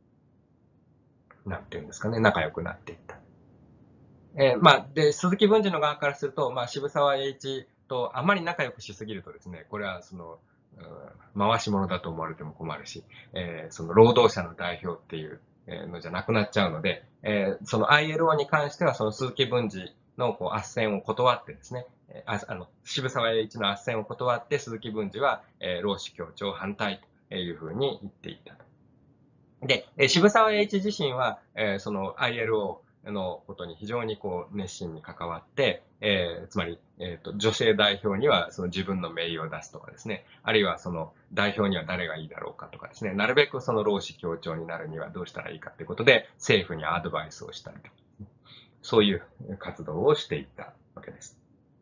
なんていうんですかね、仲良くなっていった。えー、まあ、で、鈴木文治の側からすると、まあ、渋沢栄一とあまり仲良くしすぎるとですね、これはその、回し物だと思われても困るし、えー、その労働者の代表っていうのじゃなくなっちゃうので、えー、その アイエルオー に関しては、その鈴木文治のこう斡旋を断ってですね、ああの渋沢栄一の斡旋を断って、鈴木文治は、えー、労使協調反対というふうに言っていったと。で、渋沢栄一自身は、えー、その アイエルオー、のことに非常にこう熱心に関わって、えー、つまり、えーと、女性代表にはその自分の名誉を出すとかですね、あるいはその代表には誰がいいだろうかとかですね、なるべくその労使協調になるにはどうしたらいいかということで、政府にアドバイスをしたりとか、そういう活動をしていったわけです。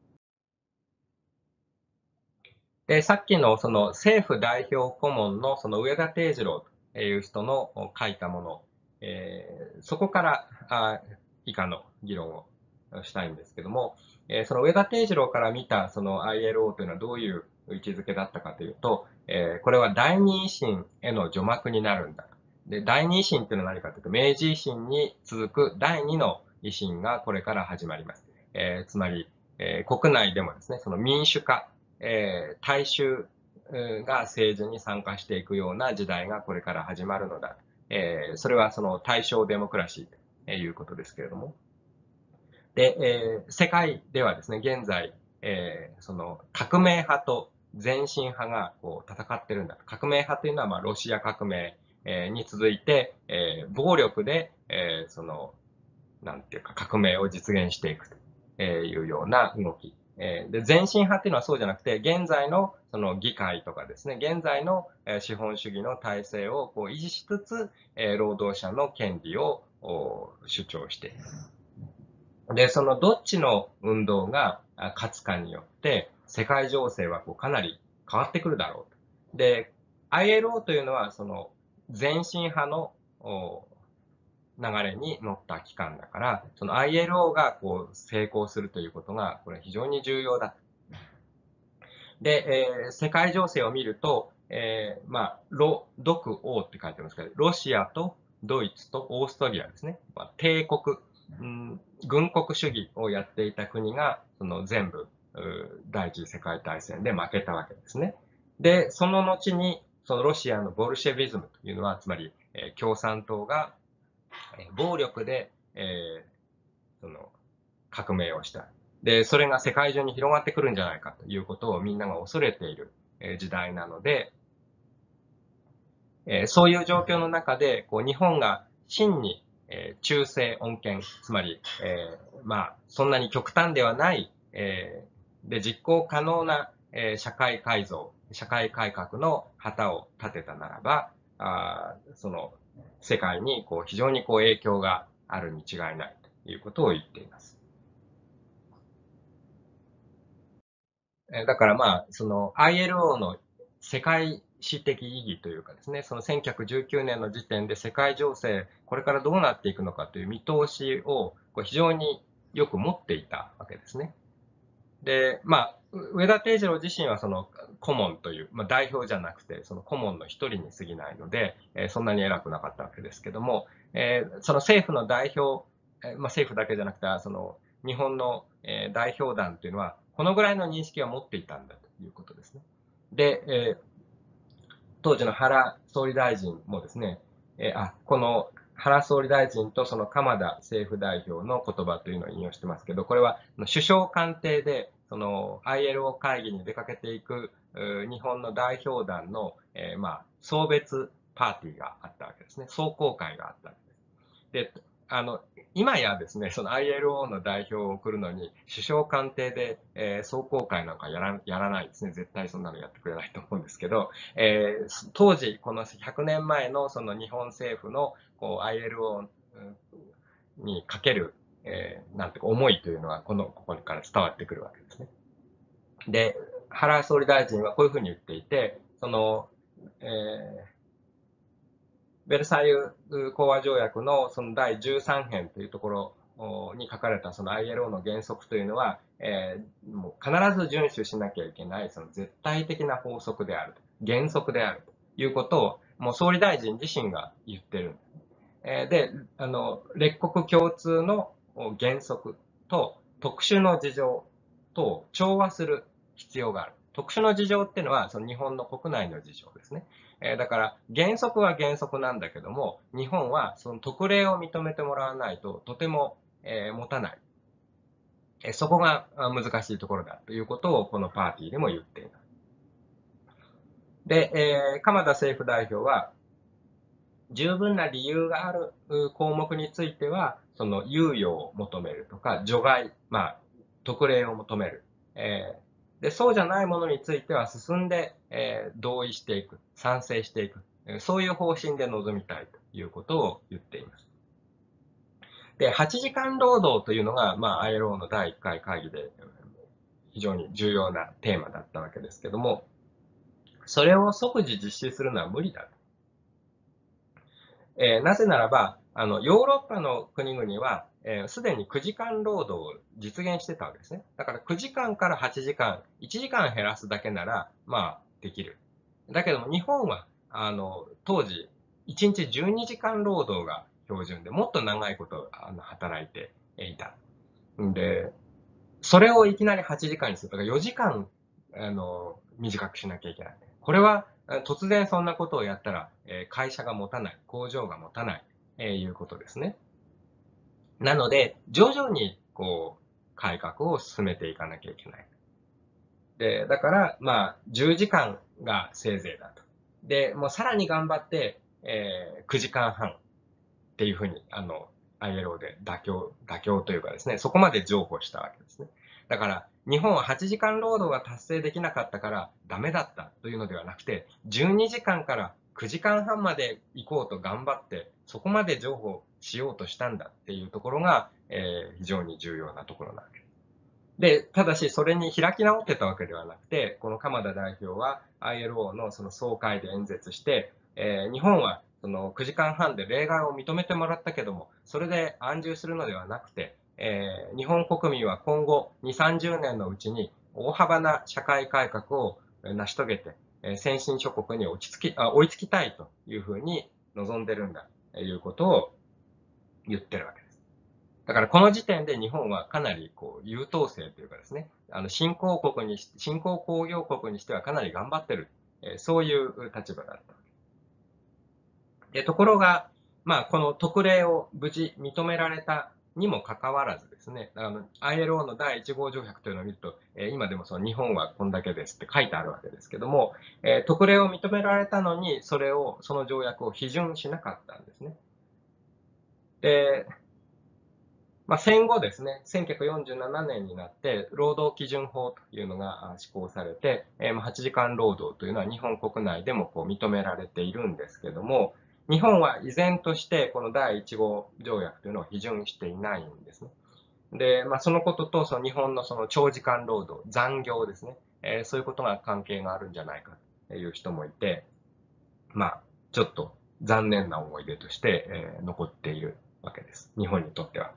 で、さっきのその政府代表顧問のその上田定次郎という人の書いたもの、えー、そこからあ以下の議論をしたいんですけども、えー、その上田定次郎から見たその アイエルオー というのはどういう位置づけだったかというと、えー、これは第二維新への除幕になるんだ。で、第二維新というのは何かというと、明治維新に続く第二の維新がこれから始まります。えー、つまり、えー、国内でもですね、その民主化、えー、大衆が政治に参加していくような時代がこれから始まるのだ。えー、それはその大正デモクラシーということですけれども。で、えー、世界ではですね、現在、えー、その革命派と前進派がこう戦ってるんだ。革命派というのはまあロシア革命に続いて、えー、暴力で、えー、その、なんていうか革命を実現していくというような動きえー、で、前進派っていうのはそうじゃなくて、現在のその議会とかですね、現在の、えー、資本主義の体制をこう維持しつつ、えー、労働者の権利を主張している。で、そのどっちの運動が勝つかによって、世界情勢はこうかなり変わってくるだろうと。で、アイエルオー というのは、その前進派の流れに乗った機関だから、その アイエルオー がこう成功するということが、これ非常に重要だ。で、えー、世界情勢を見ると、えー、まあ、ロ、独欧って書いてますけど、ロシアとドイツとオーストリアですね。まあ、帝国、うん、軍国主義をやっていた国が、その全部、第一次世界大戦で負けたわけですね。で、その後に、そのロシアのボルシェビズムというのは、つまり、えー、共産党が、えー、暴力で、えー、その、革命をした。で、それが世界中に広がってくるんじゃないかということをみんなが恐れている時代なので、えー、そういう状況の中で、こう日本が真に、えー、中性穏健、つまり、えー、まあ、そんなに極端ではない、えー、で、実行可能な、えー、社会改造、社会改革の旗を立てたならば、あその、世界にこう非常にこう影響があるに違いないということを言っています。だからまあ、その アイエルオー の世界史的意義というかですね、そのせんきゅうひゃくじゅうきゅうねんの時点で世界情勢、これからどうなっていくのかという見通しを非常によく持っていたわけですね。で、まあ、上田定次郎自身はその顧問という、まあ、代表じゃなくて、その顧問の一人に過ぎないので、えー、そんなに偉くなかったわけですけども、えー、その政府の代表、えー、まあ、政府だけじゃなくて、その日本の、えー、代表団というのは、このぐらいの認識を持っていたんだということですね。で、えー、当時の原総理大臣もですね、えー、あ、この原総理大臣とその鎌田政府代表の言葉というのを引用してますけど、これは首相官邸でその アイエルオー 会議に出かけていく日本の代表団の、えー、まあ送別パーティーがあったわけですね。壮行会があったわけです。で、あの、今やですね、その アイエルオー の代表を送るのに、首相官邸で、えー、壮行会なんかやらやらないですね。絶対そんなのやってくれないと思うんですけど、えー、当時、このひゃくねんまえのその日本政府のこう アイエルオー にかける、えー、なんていうか思いというのは、この、ここから伝わってくるわけですね。で、原総理大臣はこういうふうに言っていて、その、えーベルサイユ講和条約のそのだいじゅうさん編というところに書かれたその アイエルオー の原則というのは、えー、もう必ず遵守しなきゃいけないその絶対的な法則である、原則であるということをもう総理大臣自身が言ってるんです。えー、で、あの、列国共通の原則と特殊の事情と調和する必要がある。特殊の事情っていうのはその日本の国内の事情ですね。えー、だから原則は原則なんだけども、日本はその特例を認めてもらわないととても、えー、持たない。えー、そこが難しいところだということをこのパーティーでも言っています。で、えー、鎌田政府代表は、十分な理由がある項目については、その猶予を求めるとか、除外、まあ、特例を求める。えー、で、そうじゃないものについては進んで、えー、同意していく、賛成していく。そういう方針で臨みたいということを言っています。で、はちじかん労働というのが、まあ、アイエルオー のだいいっかい会議で非常に重要なテーマだったわけですけども、それを即時実施するのは無理だと。えー、なぜならば、あの、ヨーロッパの国々は、えー、すでにくじかん労働を実現してたわけですね。だからくじかんからはちじかん、いちじかん減らすだけなら、まあ、できる。だけども、日本は、あの、当時、いちにちじゅうにじかん労働が標準で、もっと長いことあの働いていた。で、それをいきなりはちじかんにする。だからよじかん、あの、短くしなきゃいけない。これは、突然そんなことをやったら、えー、会社が持たない、工場が持たない、えー、いうことですね。なので、徐々に、こう、改革を進めていかなきゃいけない。で、だから、まあ、じゅうじかんがせいぜいだと。で、もうさらに頑張って、えー、くじかんはんっていうふうに、あの、アイエルオー で妥協、妥協というかですね、そこまで譲歩したわけですね。 だから、日本ははちじかん労働が達成できなかったからダメだったというのではなくて、じゅうにじかんからくじかんはんまで行こうと頑張って、そこまで譲歩しようとしたんだっていうところが、えー、非常に重要なところなわけです。で、ただし、それに開き直ってたわけではなくて、この鎌田代表は アイエルオー のその総会で演説して、えー、日本はそのくじかんはんで例外を認めてもらったけども、それで安住するのではなくて、えー、日本国民は今後に、さんじゅうねんのうちに大幅な社会改革を成し遂げて、えー、先進諸国に落ち着きあ追いつきたいというふうに望んでるんだということを言ってるわけです。だからこの時点で日本はかなりこう優等生というかですね、あの新興国にし、新興工業国にしてはかなり頑張ってる、えー、そういう立場だった。で、ところが、まあ、この特例を無事認められたにもかかわらずですね、あの アイエルオー のだいいち号条約というのを見ると、えー、今でもその日本はこんだけですって書いてあるわけですけども、えー、特例を認められたのに、それを、その条約を批准しなかったんですね。で、まあ、戦後ですね、せんきゅうひゃくよんじゅうななねんになって、労働基準法というのが施行されて、えー、はちじかん労働というのは日本国内でもこう認められているんですけども、日本は依然としてこのだいいち号条約というのを批准していないんですね。で、まあ、そのこととその日本のその長時間労働、残業ですね、えー、そういうことが関係があるんじゃないかという人もいて、まあ、ちょっと残念な思い出として、えー、残っているわけです。日本にとっては。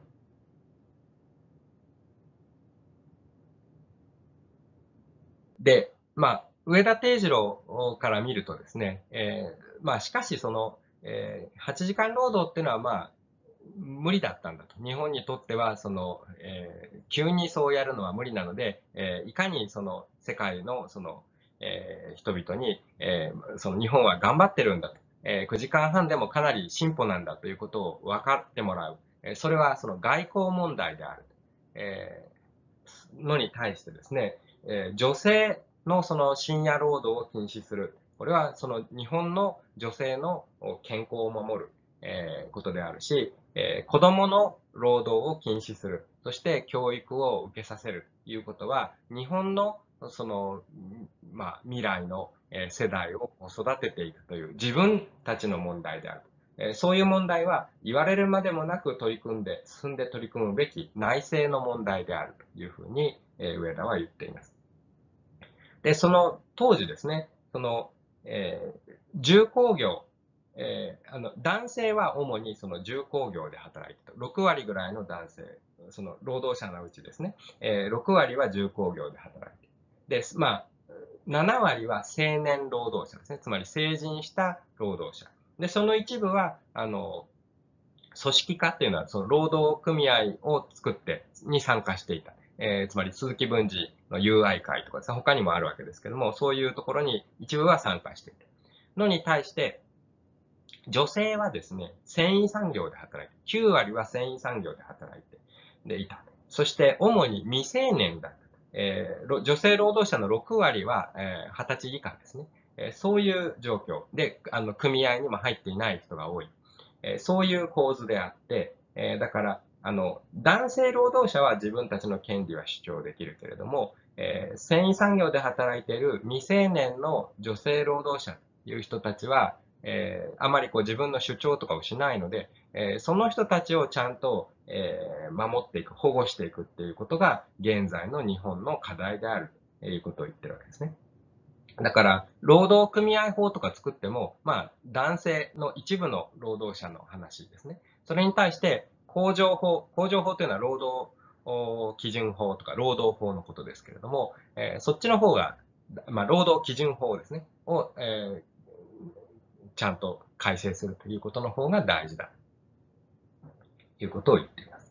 で、まあ、上田定次郎から見るとですね、えー、まあ、しかしその、えー、はちじかん労働っていうのはまあ、無理だったんだと。日本にとっては、その、えー、急にそうやるのは無理なので、えー、いかにその世界のその、えー、人々に、えー、その日本は頑張ってるんだと。えー、くじかんはんでもかなり進歩なんだということを分かってもらう。えー、それはその外交問題である。えー、のに対してですね、えー、女性のその深夜労働を禁止する。これはその日本の女性の健康を守る、えー、ことであるし、えー、子供の労働を禁止する。そして教育を受けさせるということは、日本のその、まあ、未来の世代を育てていくという自分たちの問題である。そういう問題は言われるまでもなく取り組んで、進んで取り組むべき内政の問題であるというふうに上田は言っています。で、その当時ですね、その、えー、重工業、えー、あの男性は主にその重工業で働いてた。ろくわりぐらいの男性、その労働者のうちですね、えー、ろくわりは重工業で働いてで、まあ、ななわりは青年労働者ですね。つまり成人した労働者。で、その一部は、あの、組織化っていうのは、その労働組合を作って、に参加していた。えー、つまり鈴木文治の友愛会とかですね、他にもあるわけですけども、そういうところに一部は参加していた。のに対して、女性はですね、繊維産業で働いて、きゅうわりは繊維産業で働いてでいた。そして、主に未成年だった。えー、女性労働者のろくわりは、えー、はたち以下ですね。えー、そういう状況で、あの、組合にも入っていない人が多い。えー、そういう構図であって、えー、だから、あの、男性労働者は自分たちの権利は主張できるけれども、えー、繊維産業で働いている未成年の女性労働者という人たちは、えー、あまりこう自分の主張とかをしないので、えー、その人たちをちゃんと、えー、守っていく、保護していくっていうことが現在の日本の課題であるということを言ってるわけですね。だから、労働組合法とか作っても、まあ、男性の一部の労働者の話ですね。それに対して、工場法、工場法というのは労働基準法とか労働法のことですけれども、えー、そっちの方が、まあ、労働基準法ですね、を、えー、ちゃんと改正するということの方が大事だということを言っています。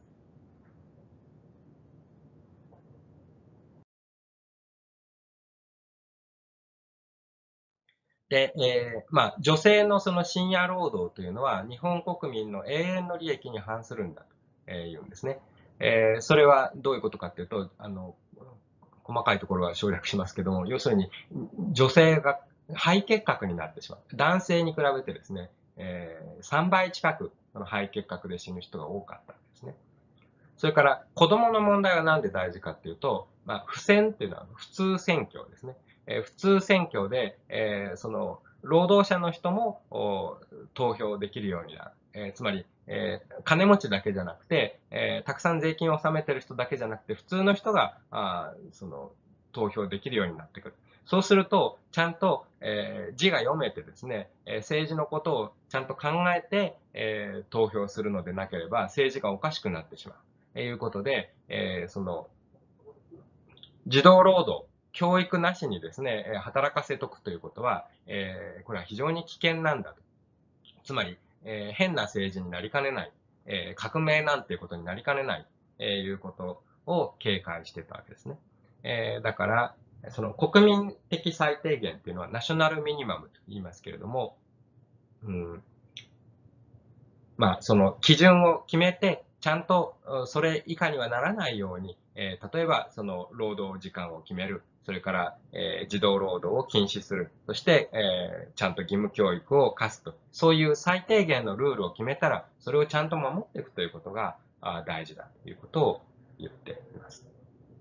で、えー、まあ、女性のその深夜労働というのは日本国民の永遠の利益に反するんだと、えー、言うんですね。えー、それはどういうことかというと、あの、細かいところは省略しますけども、要するに女性が肺結核になってしまう。男性に比べてですね、えー、さんばい近くその肺結核で死ぬ人が多かったんですね。 それから子供の問題はなんで大事かっていうと、まあ、不選っていうのは普通選挙ですね。えー普通選挙で、えーその、労働者の人もお投票できるようになる。えーつまり、えー金持ちだけじゃなくて、えーたくさん税金を納めてる人だけじゃなくて、普通の人が、あーその、投票できるようになってくる。そうすると、ちゃんと、えー字が読めてですね、えー政治のことをちゃんと考えて、えー投票するのでなければ、政治がおかしくなってしまう。ということで、えーその、児童労働、教育なしにですね、えー働かせとくということは、えーこれは非常に危険なんだと。つまり、えー変な政治になりかねない、えー革命なんていうことになりかねない、えーいうことを警戒してたわけですね。えーだから、その国民的最低限っていうのはナショナルミニマムと言いますけれども、うん、まあ、その基準を決めて、ちゃんとそれ以下にはならないように、えー、例えばその労働時間を決める、それから、えー、児童労働を禁止する、そして、えー、ちゃんと義務教育を課すと、そういう最低限のルールを決めたら、それをちゃんと守っていくということがあ大事だということを言っています。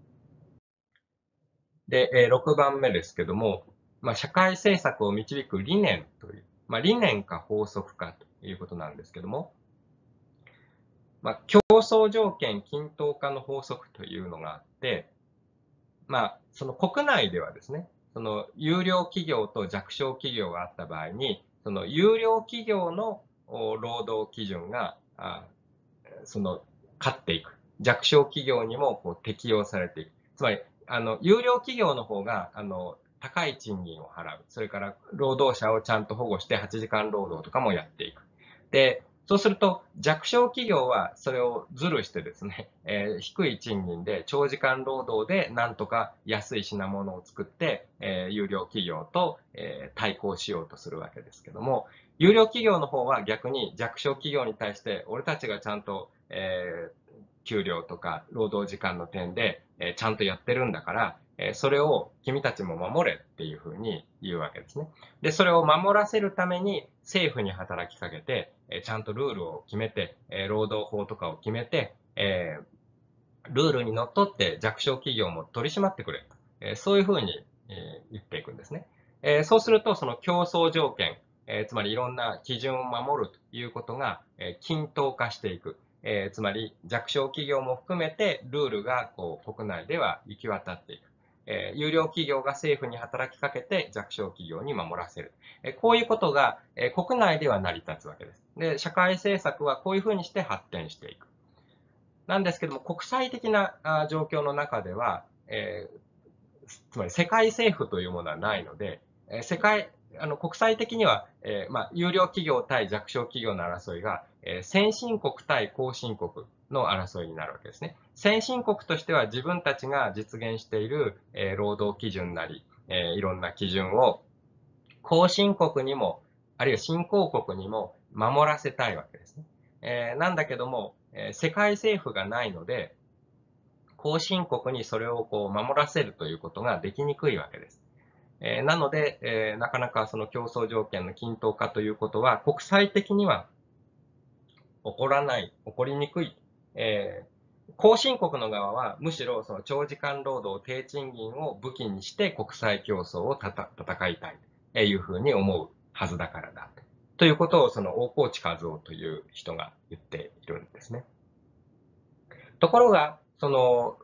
で、えー、ろくばんめですけども、まあ、社会政策を導く理念という、まあ、理念か法則かということなんですけども、まあ、競争条件均等化の法則というのがあって、まあ、その国内ではですね、その有料企業と弱小企業があった場合に、その有料企業の労働基準が、あその、勝っていく。弱小企業にもこう適用されていく。つまり、あの、有料企業の方が、あの、高い賃金を払う。それから、労働者をちゃんと保護してはちじかん労働とかもやっていく。で、そうすると、弱小企業はそれをずるしてですね、えー低い賃金で長時間労働でなんとか安い品物を作って、えー有料企業と、えー対抗しようとするわけですけども、有料企業の方は逆に弱小企業に対して、俺たちがちゃんと、えー給料とか労働時間の点で、えーちゃんとやってるんだから、えーそれを君たちも守れっていうふうに言うわけですね。で、それを守らせるために政府に働きかけて、えーちゃんとルールを決めて、えー労働法とかを決めて、えールールにのっとって弱小企業も取り締まってくれ。えーそういうふうに、えー言っていくんですね。えーそうすると、その競争条件、えーつまりいろんな基準を守るということが、えー均等化していく。えーつまり弱小企業も含めてルールがこう国内では行き渡っていく。えー有料企業が政府に働きかけて弱小企業に守らせる。えーこういうことが、えー国内では成り立つわけです。で、社会政策はこういうふうにして発展していく。なんですけども、国際的な状況の中では、えーつまり世界政府というものはないので、えー世界、あの国際的には、えーまあ、有料企業対弱小企業の争いが、えー先進国対後進国の争いになるわけですね。先進国としては自分たちが実現している、えー労働基準なり、えーいろんな基準を後進国にも、あるいは新興国にも守らせたいわけですね。えーなんだけども、えー世界政府がないので、後進国にそれをこう守らせるということができにくいわけです。えーなので、えーなかなかその競争条件の均等化ということは国際的には起こらない、起こりにくい。えー後進国の側はむしろその長時間労働、低賃金を武器にして国際競争をたた戦いたいというふうに思うはずだからだ。ということをその大河内和夫という人が言っているんですね。ところが、その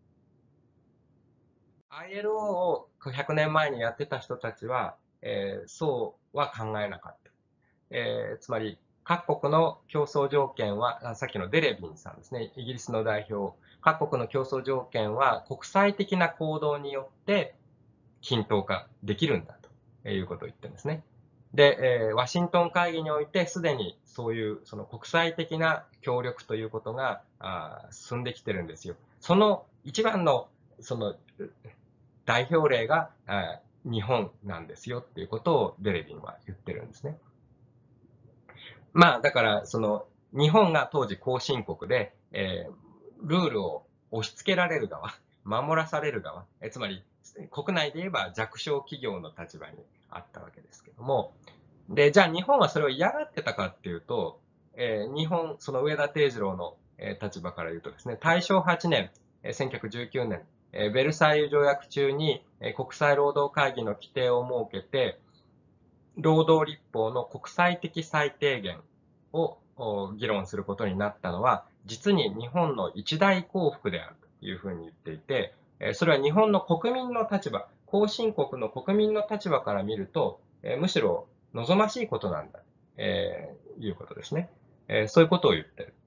アイエルオー をひゃくねんまえにやってた人たちは、えーそうは考えなかった。えーつまり、各国の競争条件は、さっきのデレビンさんですね、イギリスの代表、各国の競争条件は国際的な行動によって均等化できるんだということを言ってるんですね。で、えーワシントン会議においてすでにそういうその国際的な協力ということがあ進んできてるんですよ。その一番のその代表例があ日本なんですよっていうことをデレビンは言ってるんですね。まあ、だから、その、日本が当時後進国で、えールールを押し付けられる側、守らされる側、えつまり、国内で言えば弱小企業の立場にあったわけですけども、で、じゃあ日本はそれを嫌がってたかっていうと、えー日本、その上田定次郎のえー立場から言うとですね、大正はちねん、えーせんきゅうひゃくじゅうきゅうねん、えーベルサイユ条約中に、えー国際労働会議の規定を設けて、労働立法の国際的最低限を議論することになったのは、実に日本の一大幸福であるというふうに言っていて、それは日本の国民の立場、後進国の国民の立場から見ると、むしろ望ましいことなんだ、えー、いうことですね。そういうことを言ってる。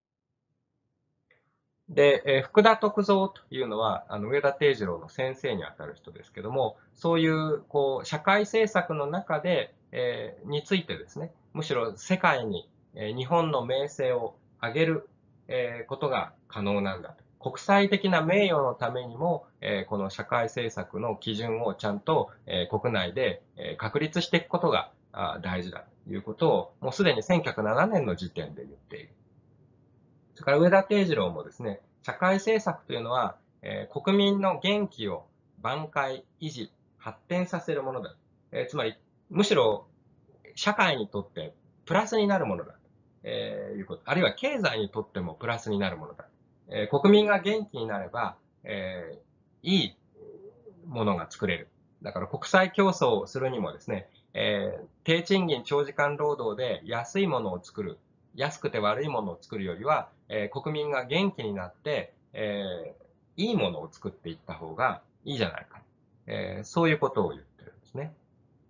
で、えー、福田徳三というのは、あの、上田定次郎の先生にあたる人ですけども、そういう、こう、社会政策の中で、えー、についてですね、むしろ世界に、えー、日本の名声を上げる、えー、ことが可能なんだと。国際的な名誉のためにも、えー、この社会政策の基準をちゃんと、えー、国内で、えー、確立していくことがあ大事だということを、もうすでにせんきゅうひゃくななねんの時点で言っている。それから上田定次郎もですね、社会政策というのは、えー、国民の元気を挽回、維持、発展させるものだ。えー、つまり、むしろ社会にとってプラスになるものだ。えー、いうこと。あるいは経済にとってもプラスになるものだ。えー、国民が元気になれば、えー、いいものが作れる。だから国際競争をするにもですね、えー、低賃金長時間労働で安いものを作る。安くて悪いものを作るよりは、えー、国民が元気になって、えー、いいものを作っていった方がいいじゃないか。えー、そういうことを言ってるんですね。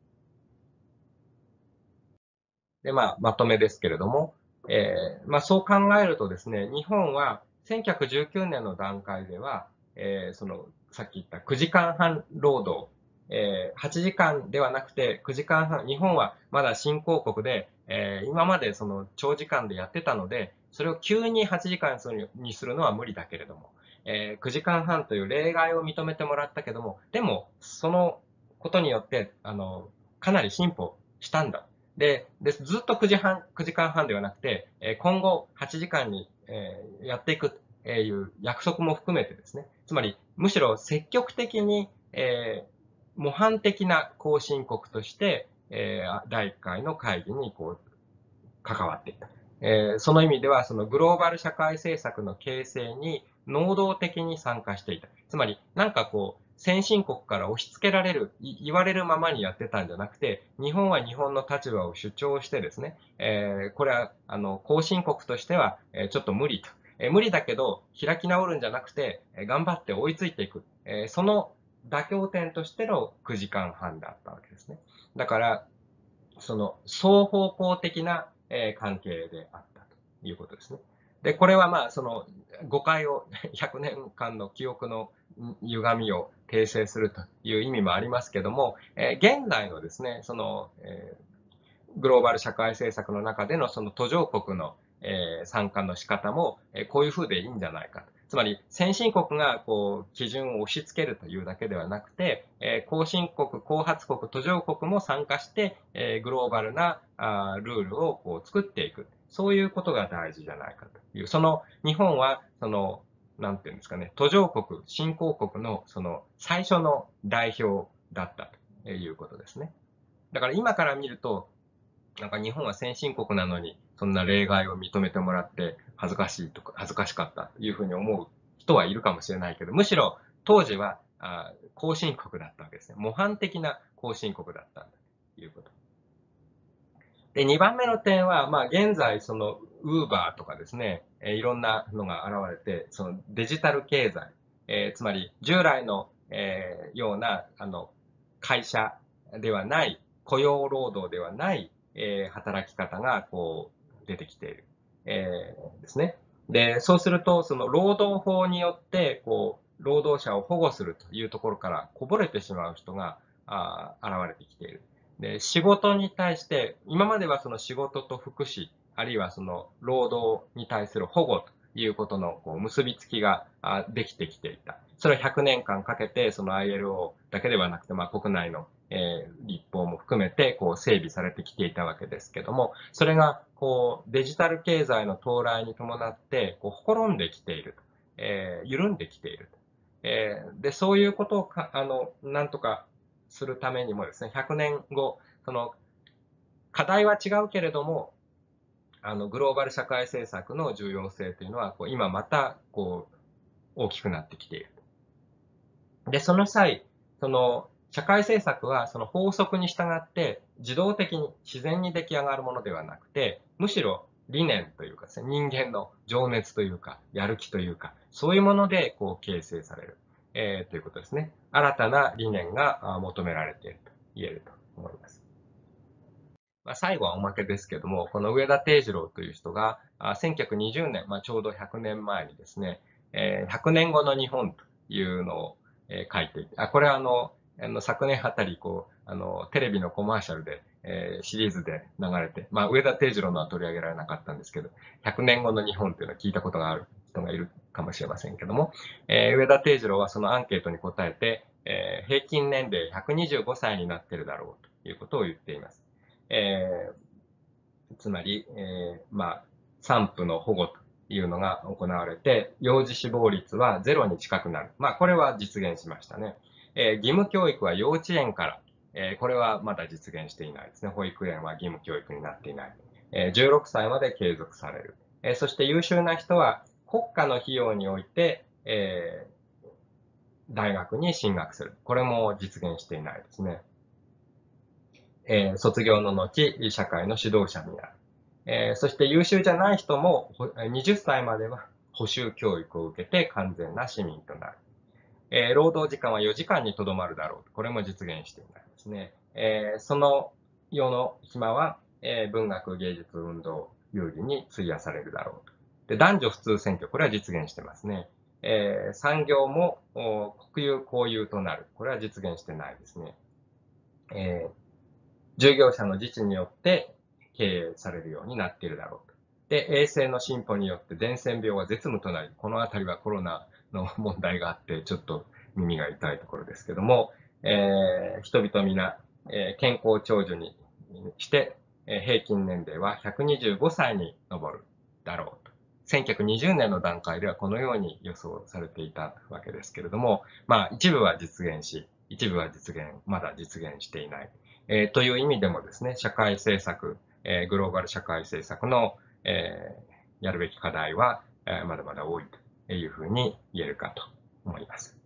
で、まあ、まとめですけれども、えー、まあ、そう考えるとですね、日本はせんきゅうひゃくじゅうきゅうねんの段階では、えー、その、さっき言ったくじかんはん労働、えー、はちじかんではなくてくじかんはん、日本はまだ新興国で、えー、今までその長時間でやってたので、それを急にはちじかんにするのは無理だけれども、えー、くじかんはんという例外を認めてもらったけども、でも、そのことによって、あの、かなり進歩したんだ。で、でずっとくじはん、くじかんはんではなくて、え今後はちじかんに、えーやっていくという約束も含めてですね、つまり、むしろ積極的に、えー模範的な後進国として、えーだいいっかいの会議にこう関わっていった。えーその意味では、そのグローバル社会政策の形成に能動的に参加していた。つまり、なんかこう、先進国から押し付けられる、言われるままにやってたんじゃなくて、日本は日本の立場を主張してですね、えーこれは、あの、後進国としては、えーちょっと無理と。えー無理だけど、開き直るんじゃなくて、えー頑張って追いついていく。えーその妥協点としてのくじかんはんだったわけですね。だから、その双方向的な、えー関係であったということですね。で、これはまあ、その誤解を、ひゃくねんかんの記憶の歪みを訂正するという意味もありますけども、えー現代のですね、その、えーグローバル社会政策の中でのその途上国の、えー参加の仕方も、えーこういう風でいいんじゃないか。つまり、先進国がこう基準を押し付けるというだけではなくて、えー後進国、後発国、途上国も参加して、えーグローバルなあルールをこう作っていく。そういうことが大事じゃないかという。その、日本は、その、なんていうんですかね、途上国、新興国のその最初の代表だったということですね。だから今から見ると、なんか日本は先進国なのに、そんな例外を認めてもらって恥ずかしいとか、恥ずかしかったというふうに思う人はいるかもしれないけど、むしろ当時はあ後進国だったわけですね。模範的な後進国だったんだということ。で、にばんめの点は、まあ現在、その、ウーバーとかですね、えーいろんなのが現れて、そのデジタル経済、えーつまり従来の、えーような、あの、会社ではない、雇用労働ではない、えー働き方が、こう、出てきている、えーですね。で、そうすると、その労働法によって、こう、労働者を保護するというところからこぼれてしまう人が、あ現れてきている。で、仕事に対して、今まではその仕事と福祉、あるいはその労働に対する保護ということのこう結びつきができてきていた。それをひゃくねんかんかけて、その アイエルオー だけではなくて、まあ国内の、えー、立法も含めて、こう整備されてきていたわけですけども、それが、こう、デジタル経済の到来に伴って、こう、ほころんできている。えー、緩んできている。えー、で、そういうことをか、あの、なんとかするためにもですね、ひゃくねんご、その、課題は違うけれども、 あの、グローバル社会政策の重要性というのは、こう今また、こう、大きくなってきている。で、その際、その、社会政策はその法則に従って自動的に自然に出来上がるものではなくて、むしろ理念というかですね、人間の情熱というか、やる気というか、そういうものでこう形成される、えー、ということですね。新たな理念が求められていると言えると思います。まあ、最後はおまけですけども、この上田定次郎という人が、せんきゅうひゃくにじゅうねん、まあ、ちょうどひゃくねんまえにですね、えー、ひゃくねんごの日本というのを、えー、書いていて、あ、これはあの、あの昨年あたり、こう、あの、テレビのコマーシャルで、えー、シリーズで流れて、まあ、上田定次郎のは取り上げられなかったんですけど、ひゃくねんごの日本というのを聞いたことがある人がいるかもしれませんけども、えー、上田定次郎はそのアンケートに答えて、えー、平均年齢ひゃくにじゅうごさいになっているだろうということを言っています。えー、つまり、えー、まあ、産婦の保護というのが行われて、幼児死亡率はゼロに近くなる。まあ、これは実現しましたね。えー、義務教育は幼稚園から、えー、これはまだ実現していないですね。保育園は義務教育になっていない。えー、じゅうろくさいまで継続される。えー、そして優秀な人は国家の費用において、えー、大学に進学する。これも実現していないですね。えー、卒業の後、社会の指導者になる。えー、そして優秀じゃない人もはたちまでは補習教育を受けて完全な市民となる。えー、労働時間はよじかんにとどまるだろう。これも実現していないですね。えー、その世の暇は、えー、文学芸術運動有利に費やされるだろうと。で、男女普通選挙、これは実現してますね。えー、産業も国有公有となる。これは実現してないですね。えー、従業者の自治によって経営されるようになっているだろうと。で、衛生の進歩によって伝染病は絶無となり、このあたりはコロナの問題があって、ちょっと耳が痛いところですけども、えー、人々皆、えー、健康長寿にして、えー、平均年齢はひゃくにじゅうごさいに上るだろうと。せんきゅうひゃくにじゅうねんの段階ではこのように予想されていたわけですけれども、まあ一部は実現し、一部は実現、まだ実現していない。えー、という意味でもですね、社会政策、えー、グローバル社会政策の、えー、やるべき課題は、えー、まだまだ多いというふうに言えるかと思います。